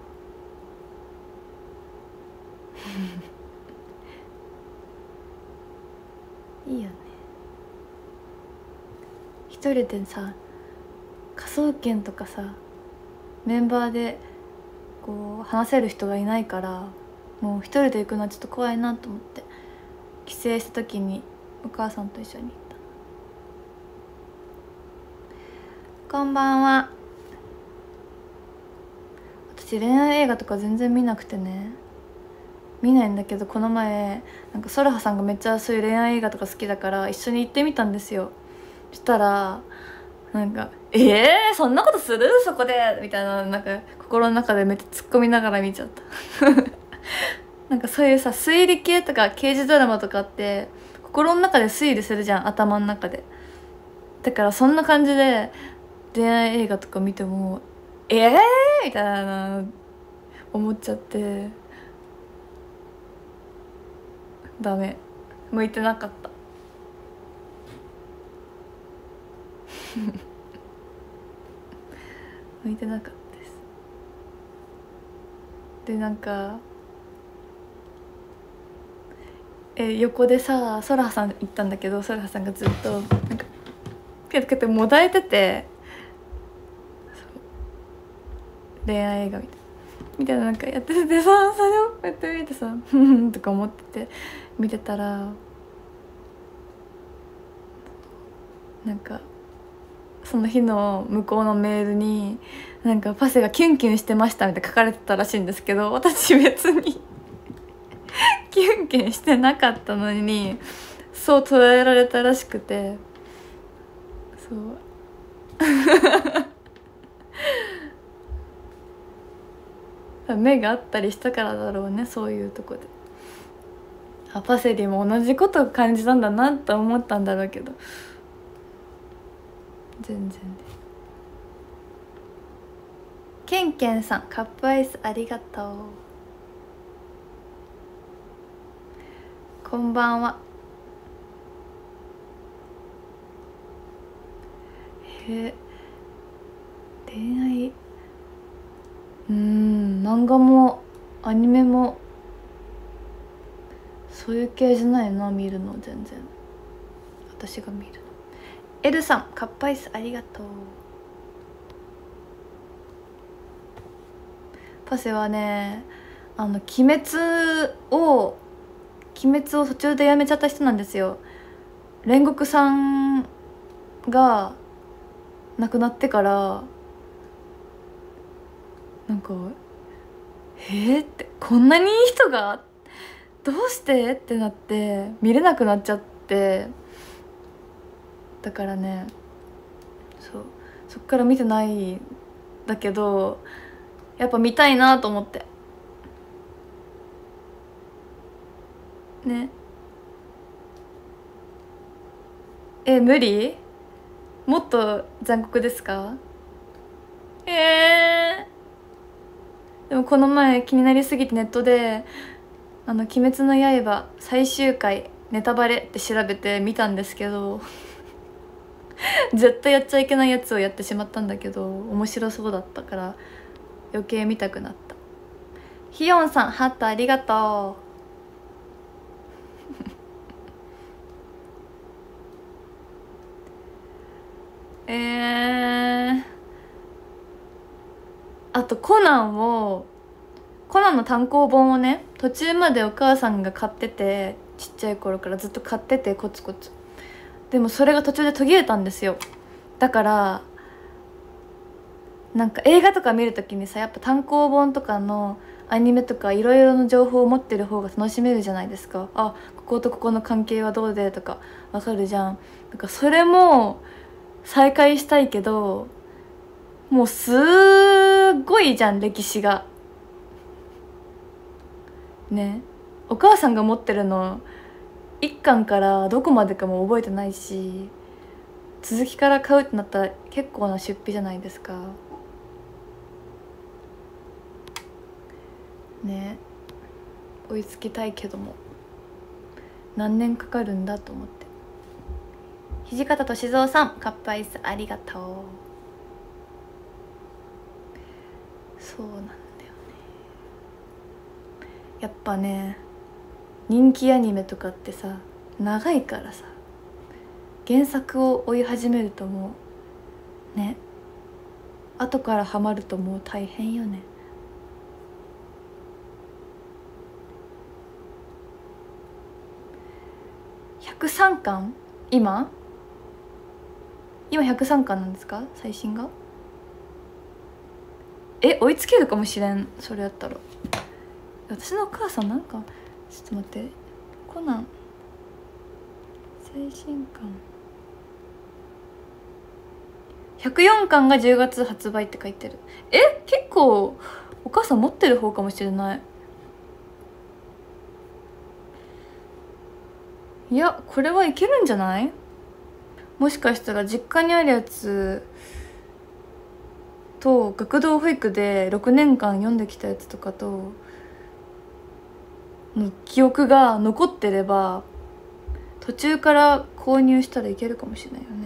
いいよね。一人でさ、科捜研とかさ、メンバーでこう話せる人がいないから、もう一人で行くのはちょっと怖いなと思って、帰省した時にお母さんと一緒に行った。こんばんは。私恋愛映画とか全然見なくてね、見ないんだけど、この前なんかソラハさんがめっちゃそういう恋愛映画とか好きだから一緒に行ってみたんですよ。そしたらなんか「えー、そんなことするそこで」みたいな、なんか心の中でめっちゃ突っ込みながら見ちゃったなんかそういうさ、推理系とか刑事ドラマとかって心の中で推理するじゃん、頭の中で。だからそんな感じで恋愛映画とか見ても「えー!」みたいな思っちゃって、ダメ、向いてなかった向いてなかったです。でなんかえ横でさ、ソラハさん行ったんだけど、ソラハさんがずっとなんかピュッてもだえてて、恋愛映画みたいなみたいななんかやっててさ、それをこうやって見てさ「ふん」とか思ってて見てたら、なんかその日の向こうのメールになんかパセがキュンキュンしてましたみたいな書かれてたらしいんですけど、私別にキュンキュンしてなかったのにそう捉えられたらしくて、そう目があったりしたからだろうね、そういうとこで。あ、パセリも同じことを感じたんだなと思ったんだろうけど、全然で。ケンケンさんカップアイスありがとう。こんばんは。へ恋愛、うーん、漫画もアニメもそういう系じゃないな、見るの全然。私が見るの。エルさんカップアイスありがとう。パセはね、あの鬼滅を鬼滅を途中でやめちゃった人なんですよ。煉獄さんが亡くなってからなんかえー、ってこんなにいい人がどうしてってなって見れなくなっちゃって、だからねそうそっから見てないんだけど、やっぱ見たいなと思ってね。え無理？もっと残酷ですか？ええー、でもこの前気になりすぎてネットで「あの鬼滅の刃最終回ネタバレ」って調べて見たんですけど絶対やっちゃいけないやつをやってしまったんだけど面白そうだったから余計見たくなった。ひよんさんハートありがとう。えー、あとコナンをコナンの単行本をね途中までお母さんが買ってて、ちっちゃい頃からずっと買っててコツコツ。でもそれが途中で途切れたんですよ。だからなんか映画とか見るときにさ、やっぱ単行本とかのアニメとかいろいろな情報を持ってる方が楽しめるじゃないですか。あ、こことここの関係はどうでとかわかるじゃん。だからそれも再開したいけど、もうすっごいじゃん歴史がね。お母さんが持ってるの一巻からどこまでかも覚えてないし、続きから買うってなったら結構な出費じゃないですかね。追いつきたいけども何年かかるんだと思って。土方歳三さんカップアイスありがとう。そうなんだよね。やっぱね人気アニメとかってさ長いからさ、原作を追い始めるともうね、後からハマるともう大変よね。ひゃくさんかん今今ひゃくさんかんなんですか最新が。え追いつけるかもしれん。それやったら私のお母さんなんかちょっと待って、コナン最新刊ひゃくよんかんがじゅうがつ発売って書いてる。え結構お母さん持ってる方かもしれない。いやこれはいけるんじゃない？もしかしたら実家にあるやつと学童保育でろくねんかん読んできたやつとかとの記憶が残ってれば途中から購入したらいけるかもしれないよね。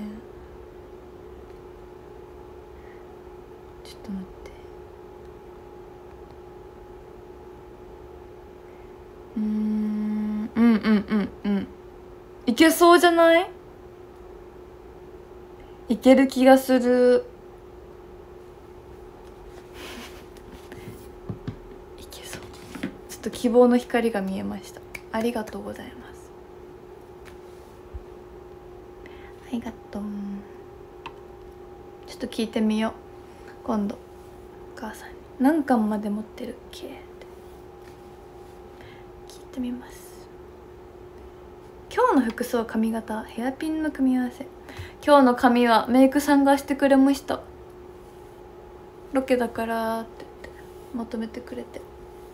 ちょっと待って、うーんうんうんうんうんいけそうじゃない？いける気がする。いけそう。ちょっと希望の光が見えました。ありがとうございます。ありがとう。ちょっと聞いてみよう今度。お母さんに何巻まで持ってるっけって聞いてみます。今日の服装髪型ヘアピンの組み合わせ。今日の髪はメイクさんがしてくれました。ロケだからって言ってまとめてくれて。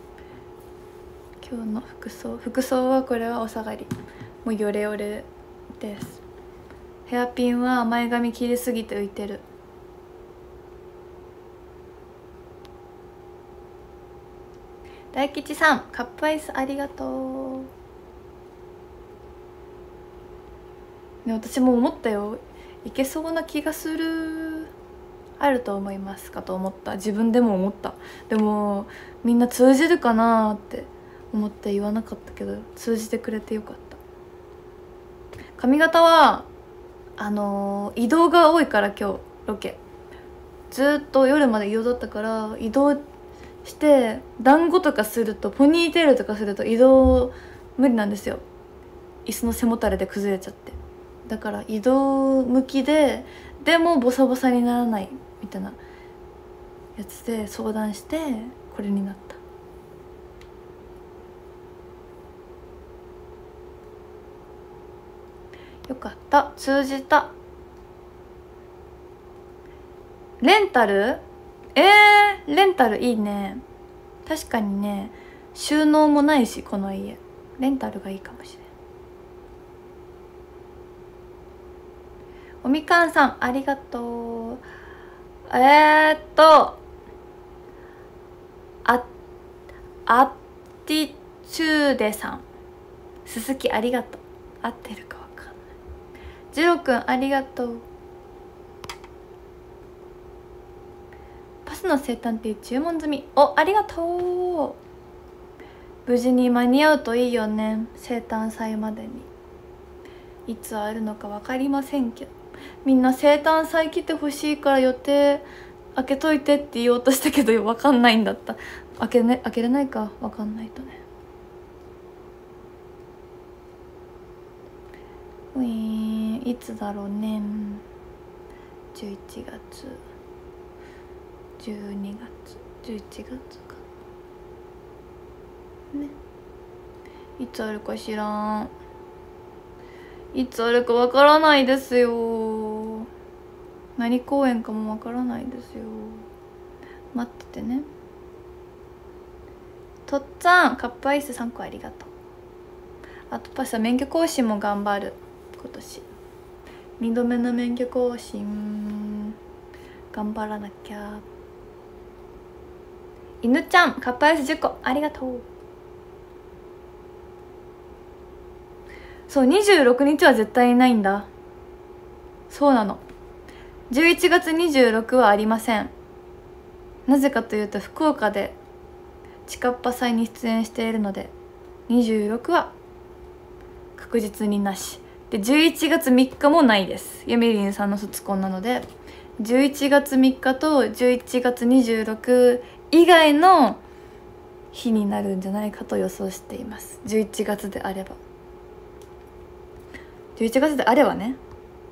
今日の服装服装はこれはお下がり、もうヨレヨレです。ヘアピンは前髪切りすぎて浮いてる。大吉さんカップアイスありがとう。ね、私も思ったよ。いけそうな気がする。あると思いますかと思った。自分でも思った。でもみんな通じるかなって思って言わなかったけど通じてくれてよかった。髪型はあのー、移動が多いから今日ロケずっと夜まで移動だったから移動して団子とかするとポニーテールとかすると移動無理なんですよ。椅子の背もたれで崩れちゃって。だから移動向きででもボサボサにならないみたいなやつで相談してこれになった。よかった、通じた。レンタル、えー、レンタルいいね。確かにね、収納もないしこの家、レンタルがいいかもしれん。おみかんさんありがとう。えー、っとあアッティチューデさん、すすきありがとう。合ってるかわかんない。ジロくんありがとう。パスの生誕って注文済み。お、ありがとう。無事に間に合うといいよね、生誕祭までに。いつあるのか分かりませんけど、みんな生誕祭来てほしいから予定開けといてって言おうとしたけど分かんないんだった。開け,、ね、開けれないか、分かんないとね。ういー、いつだろうね。じゅういちがつ、じゅうにがつ、じゅういちがつかね。いつあるか知らん。いつあるかわからないですよ。何公演かもわからないですよ。待っててね。とっつぁんカップアイスさんこありがとう。あとパスタ免許更新も頑張る。今年にどめの免許更新頑張らなきゃ。犬ちゃんカップアイスじゅっこありがとう。そう、にじゅうろくにちは絶対にないんだ。そうなの、じゅういちがつにじゅうろくはありません。なぜかというと福岡でちかっぱ祭に出演しているので、にじゅうろくは確実になしで、じゅういちがつみっかもないです。ゆみりんさんの卒コンなので、じゅういちがつみっかとじゅういちがつにじゅうろく以外の日になるんじゃないかと予想しています。じゅういちがつであれば、じゅういちがつであればね。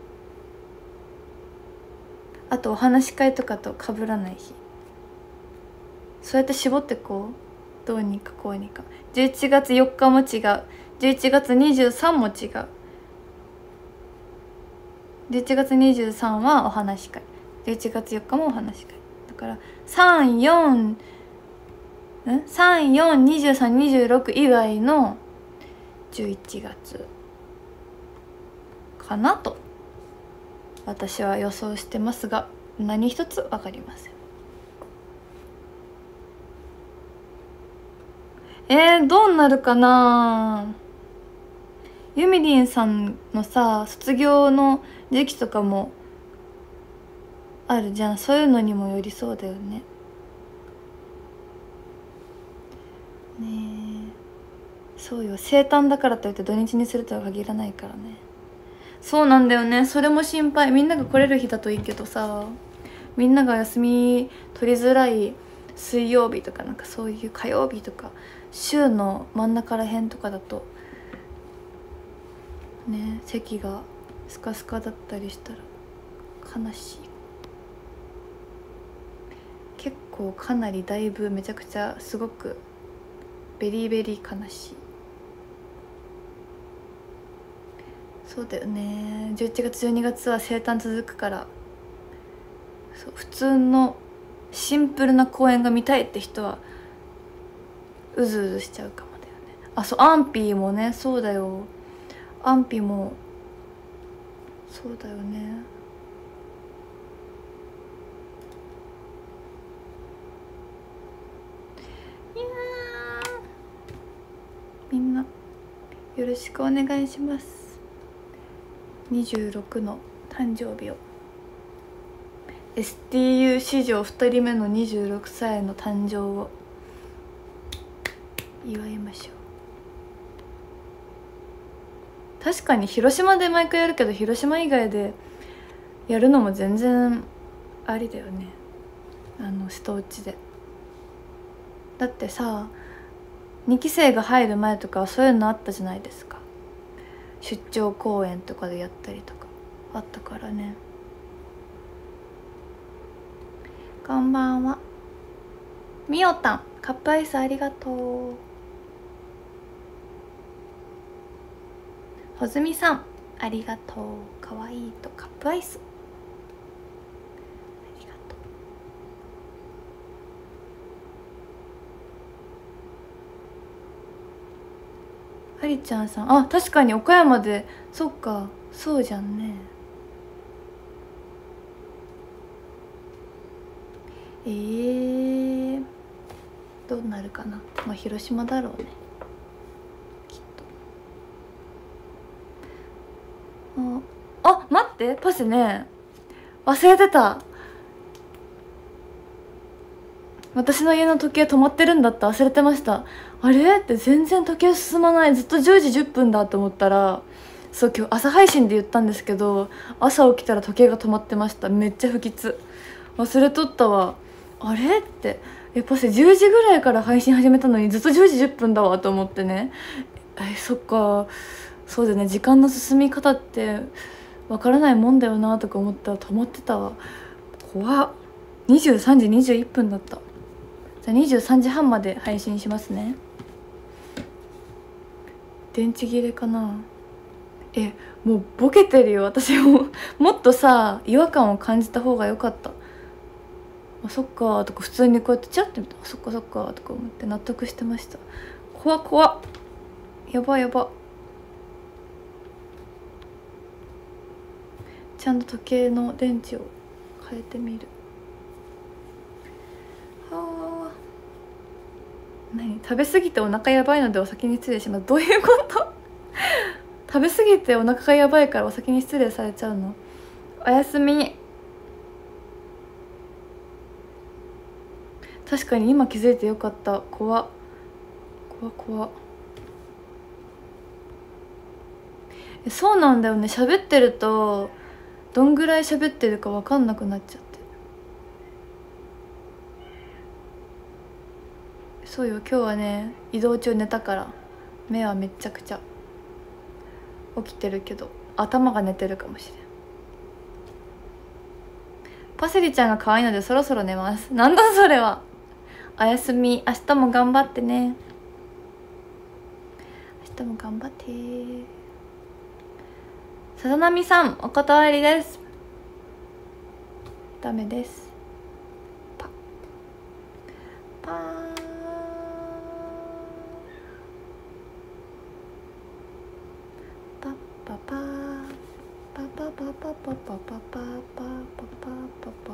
あとお話し会とかと被らない日、そうやって絞ってこう、どうにかこうにか。じゅういちがつよっかも違う、じゅういちがつにじゅうさんも違う。じゅういちがつにじゅうさんはお話し会、じゅういちがつよっかもお話し会だから、さん、よん、んさん、よん、にじゅうさん、にじゅうろく以外のじゅういちがつかなと私は予想してますが、何一つ分かりません。えー、どうなるかな。ゆみりんさんのさ、卒業の時期とかもあるじゃん。そういうのにもよりそうだよね。ねえ、そうよ、生誕だからといって土日にするとは限らないからね。そうなんだよね、それも心配。みんなが来れる日だといいけどさ、みんなが休み取りづらい水曜日とか、なんかそういう火曜日とか週の真ん中らへんとかだとね、席がスカスカだったりしたら悲しい。結構かなりだいぶめちゃくちゃすごくベリーベリー悲しい。そうだよね、じゅういちがつじゅうにがつは生誕続くから、そう、普通のシンプルな公演が見たいって人はうずうずしちゃうかもだよね。あ、そう、アンピーもね、そうだよ、アンピもそうだよね。いやー、みんなよろしくお願いします。にじゅうろくの誕生日を エスティーユー 史上ふたりめのにじゅうろくさいの誕生を祝いましょう。確かに広島で毎回やるけど、広島以外でやるのも全然ありだよね。あの瀬戸内で。だってさ、にき生が入る前とかはそういうのあったじゃないですか。出張公演とかでやったりとかあったからね。こんばんは。 みおたんカップアイスありがとう。ほずみさんありがとう。かわいいとカップアイスありがとう。はりちゃんさん、あ、確かに岡山で、そっか、そうじゃんね。えー、どうなるかな。まあ広島だろうね、きっと。あ、あ、待って、パスね、忘れてた。私の家の時計止まってるんだった、忘れてました。あれって全然時計進まない、ずっとじゅうじじゅっぷんだと思ったら、そう今日朝配信で言ったんですけど、朝起きたら時計が止まってました。めっちゃ不吉、忘れとったわ。あれってえパセじゅうじぐらいから配信始めたのにずっとじゅうじじゅっぷんだわと思ってね。えそっか、そうだね、時間の進み方ってわからないもんだよなとか思ったら止まってたわ。怖っ。にじゅうさんじにじゅういっぷんだった。じゃあにじゅうさんじはんまで配信しますね。電池切れかな。えもうボケてるよ私ももっとさ違和感を感じた方が良かった。あそっかーとか普通にこうやってチャッて見た、あそっかそっかーとか思って納得してました。怖っ怖っ、やばやば。ちゃんと時計の電池を変えてみる。はあ、何、食べ過ぎてお腹やばいのでお先に失礼します、どういうこと食べ過ぎてお腹がやばいからお先に失礼されちゃうの。おやすみ。確かに今気づいてよかった。怖っ怖っ怖っ。そうなんだよね、喋ってるとどんぐらい喋ってるか分かんなくなっちゃって。そうよ、今日はね移動中寝たから目はめっちゃくちゃ起きてるけど頭が寝てるかもしれん。パセリちゃんが可愛いのでそろそろ寝ます。なんだそれは。おやすみ、明日も頑張ってね。明日も頑張って。さざなみさんお断りです。ダメです。パパーパパパーパパパパパパパパパパパパパ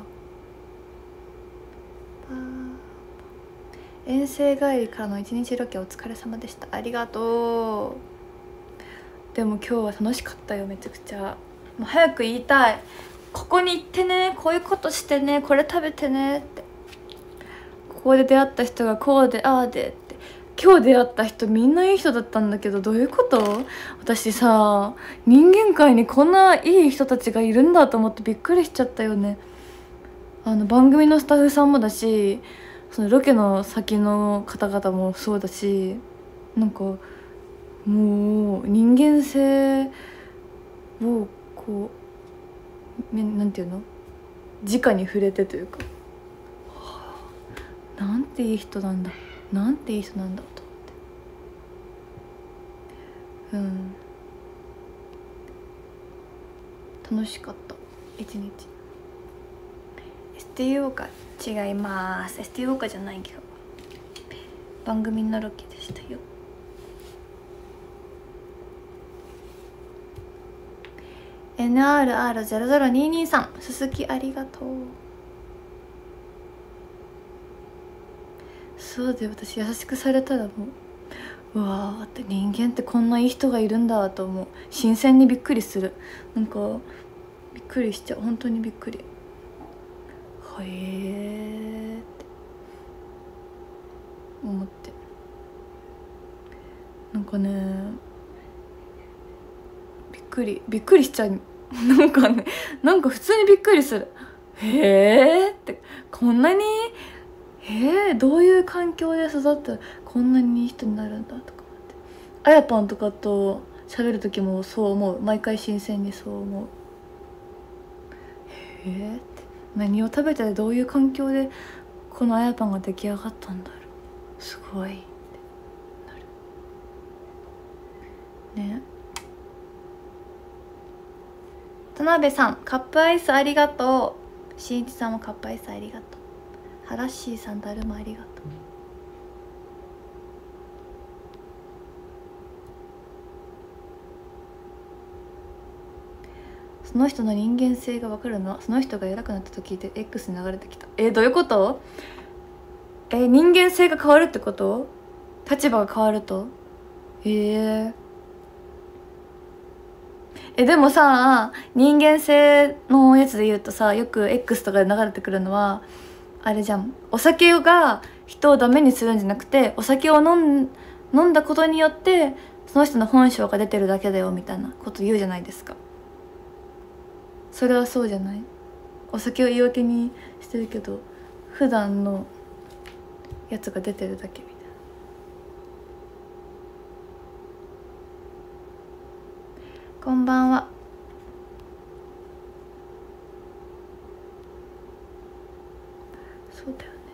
遠征帰りからの一日ロケお疲れ様でした。ありがとう。でも今日は楽しかったよ、めちゃくちゃ。もう早く言いたい、ここに行ってね、こういうことしてね、これ食べてねって。ここで出会った人がこうでああでって。今日出会った人みんないい人だったんだけど、どういうこと？私さ、人間界にこんないい人たちがいるんだと思ってびっくりしちゃったよね。あの番組のスタッフさんもだし、そのロケの先の方々もそうだし、なんかもう人間性をこうなんていうの、直に触れてというか、はあ、なんていい人なんだ、なんていい人なんだと思って、うん楽しかった一日。エスティーオー か違います。エスティーオー かじゃないけど番組のロケでしたよ。エヌアールアールゼロゼロにーにー さん鈴木ありがとう。そうで私優しくされたらもううわーって、人間ってこんないい人がいるんだと思う。新鮮にびっくりする。なんかびっくりしちゃう、本当にびっくり。はえーって思って、なんかねびっくりびっくりしちゃう。なんかね、なんか普通にびっくりする。へえって、こんなにへえどういう環境で育ったらこんなにいい人になるんだとか思って。あやぱんとかと喋る時もそう思う。毎回新鮮にそう思う。へえって、何を食べてどういう環境でこのあやパンが出来上がったんだろう、すごいってなるね。田辺さんカップアイスありがとう。しんいちさんもカップアイスありがとう。はらっしーさんだるまありがとう。その人の人間性が分かるのはその人が偉くなったと聞いて X に流れてきた。えどういうこと？え人間性が変わるってこと？立場が変わると？えー、えでもさ、人間性のやつで言うとさ、よく X とかで流れてくるのはあれじゃん。お酒が人をダメにするんじゃなくて、お酒を飲ん飲んだことによってその人の本性が出てるだけだよみたいなこと言うじゃないですか。それはそうじゃない？お酒を言い訳にしてるけど普段のやつが出てるだけみたいな。こんばんは。そうだよね。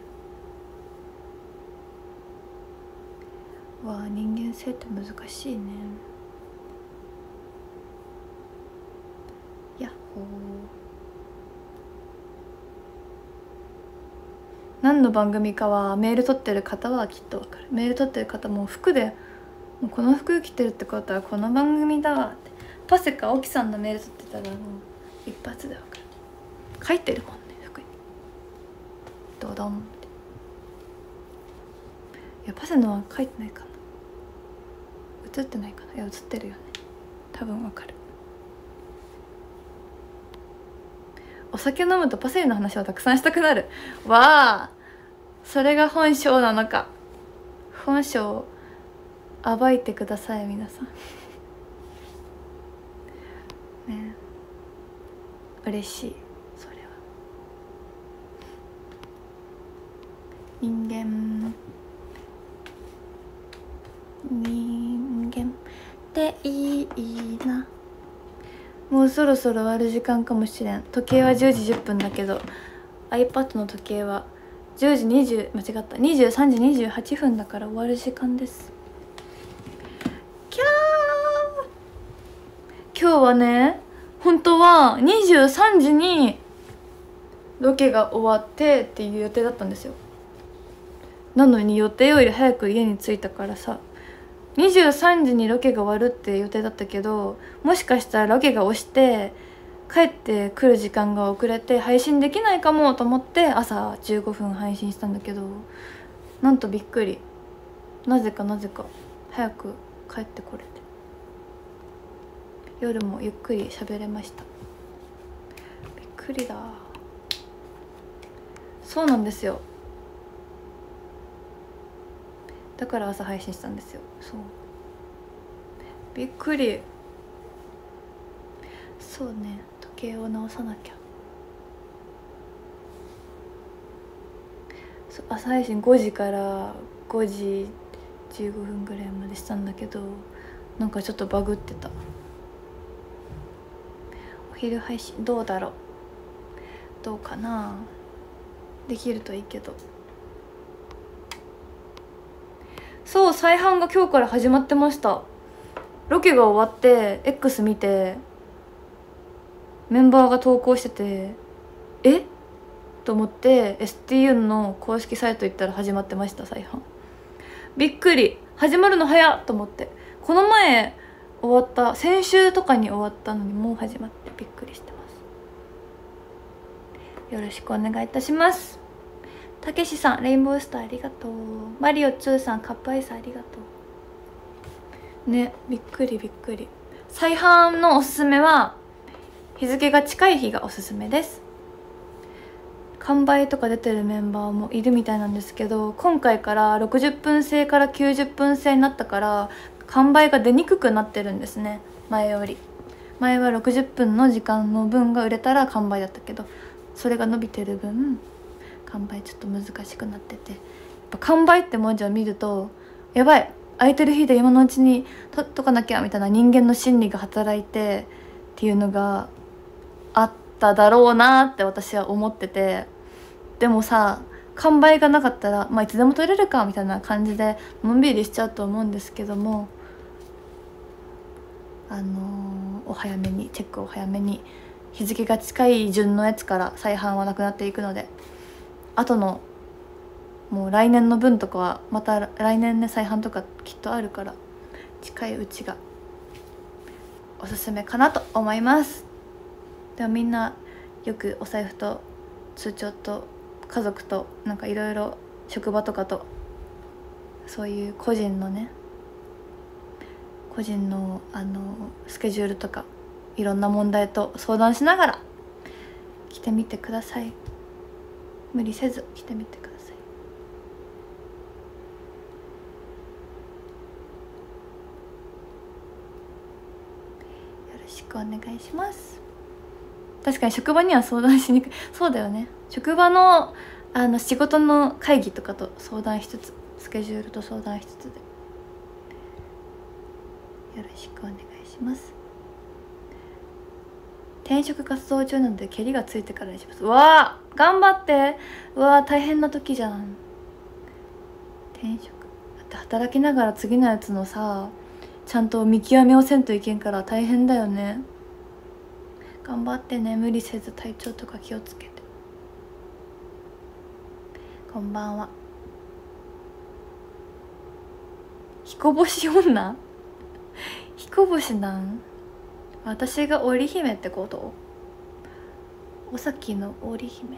わあ人間性って難しいね。やっほー。何の番組かはメール取ってる方はきっと分かる。メール取ってる方も服でもうこの服着てるってことはこの番組だわって。パセか沖さんのメール取ってたらもう一発で分かる。書いてるもんね服にドドンって。いやパセのは書いてないかな、映ってないかな。いや映ってるよね多分分かる。お酒飲むとパセリの話をたくさんしたくなる。わあそれが本性なのか。本性を暴いてください皆さんね、嬉しい。それは人間人間っていいな。もうそろそろ終わる時間かもしれん。時計はじゅうじじゅっぷんだけど iPad の時計はじゅうじにじゅう間違ったにじゅうさんじにじゅうはっぷんだから終わる時間です。キャー。今日はね本当はにじゅうさんじにロケが終わってっていう予定だったんですよ。なのに予定より早く家に着いたからさ、にじゅうさんじにロケが終わるって予定だったけど、もしかしたらロケが押して帰ってくる時間が遅れて配信できないかもと思って朝じゅうごふん配信したんだけど、なんとびっくり、なぜかなぜか早く帰ってこれて夜もゆっくり喋れました。びっくりだ。そうなんですよ。だから朝配信したんですよ。そうびっくり。そうね、時計を直さなきゃ。そう朝配信ごじからごじじゅうごふんぐらいまでしたんだけど、なんかちょっとバグってた。お昼配信どうだろう、どうかな、できるといいけど。そう再販が今日から始まってました。ロケが終わって X 見てメンバーが投稿してて、えと思って エスティーユー の公式サイト行ったら始まってました。再販びっくり、始まるの早っと思って。この前終わった、先週とかに終わったのにもう始まってびっくりしてます。よろしくお願いいたします。たけしさんレインボースターありがとう。マリオツーさんカップアイスありがとうね。びっくりびっくり。再販のおすすめは日付が近い日がおすすめです。完売とか出てるメンバーもいるみたいなんですけど、今回からろくじゅっぷん制からきゅうじゅっぷん制になったから完売が出にくくなってるんですね。前より前はろくじゅっぷんの時間の分が売れたら完売だったけど、それが伸びてる分完売ちょっと難しくなってて、やっぱ完売って文字を見るとやばい、空いてる日で今のうちに取っとかなきゃみたいな人間の心理が働いてっていうのがあっただろうなって私は思ってて。でもさ完売がなかったら、まあ、いつでも取れるかみたいな感じでのんびりしちゃうと思うんですけども、あのー、お早めにチェックを早めに、日付が近い順のやつから再販はなくなっていくので、あとのもう来年の分とかはまた来年ね再販とかきっとあるから、近いうちがおすすめかなと思います。でもみんなよくお財布と通帳と家族となんかいろいろ職場とかとそういう個人のね個人のあのスケジュールとかいろんな問題と相談しながら来てみてください。無理せず来てみてください。よろしくお願いします。確かに職場には相談しにくい。そうだよね、職場のあの仕事の会議とかと相談しつつ、スケジュールと相談しつつでよろしくお願いします。転職活動中なので蹴りがついてからにします。うわー頑張って。うわー大変な時じゃん。転職だって働きながら次のやつのさちゃんと見極めをせんといけんから大変だよね。頑張ってね、無理せず体調とか気をつけて。こんばんは。彦星女彦星なん？私が織姫ってこと？おさきの織姫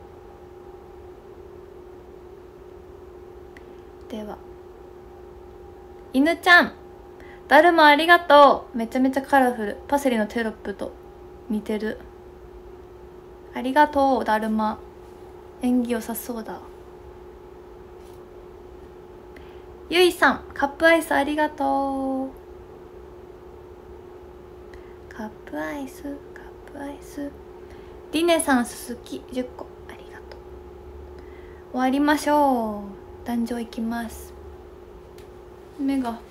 では、犬ちゃんだるまありがとう。めちゃめちゃカラフル。パセリのテロップと似てる。ありがとうだるま。縁起良さそうだ。ゆいさんカップアイスありがとう。カップアイスカップアイス。リネさんすすきじゅっこありがとう。終わりましょう。壇上行きます。目が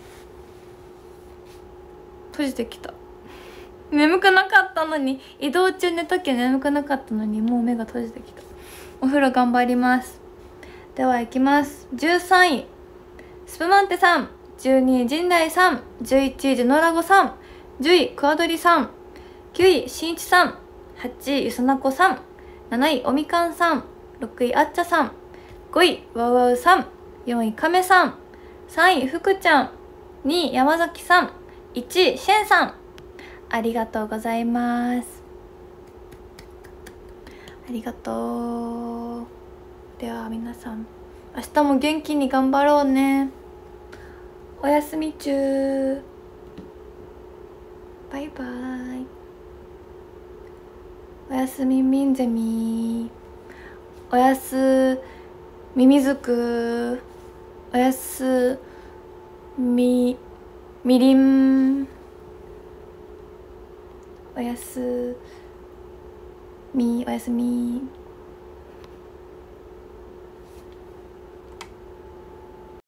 閉じてきた。眠くなかったのに、移動中寝たけ眠くなかったのにもう目が閉じてきた。お風呂頑張ります。では行きます。じゅうさんいスプマンテさん、じゅうにい陣内さん、じゅういちいジェノラゴさん、じゅういクワドリさん、きゅういしんいちさん、はちいゆさなこさん、なないおみかんさん、ろくいあっちゃさん、ごいわうわうさん、よんいかめさん、さんいふくちゃん、にい山崎さん、いちいシェンさん、ありがとうございます。ありがとう。では皆さん明日も元気に頑張ろうね。おやすみ中。バイバイ。おやすみみんゼミ。おやすみみずく。おやすみみりん。おやすみおやすみ。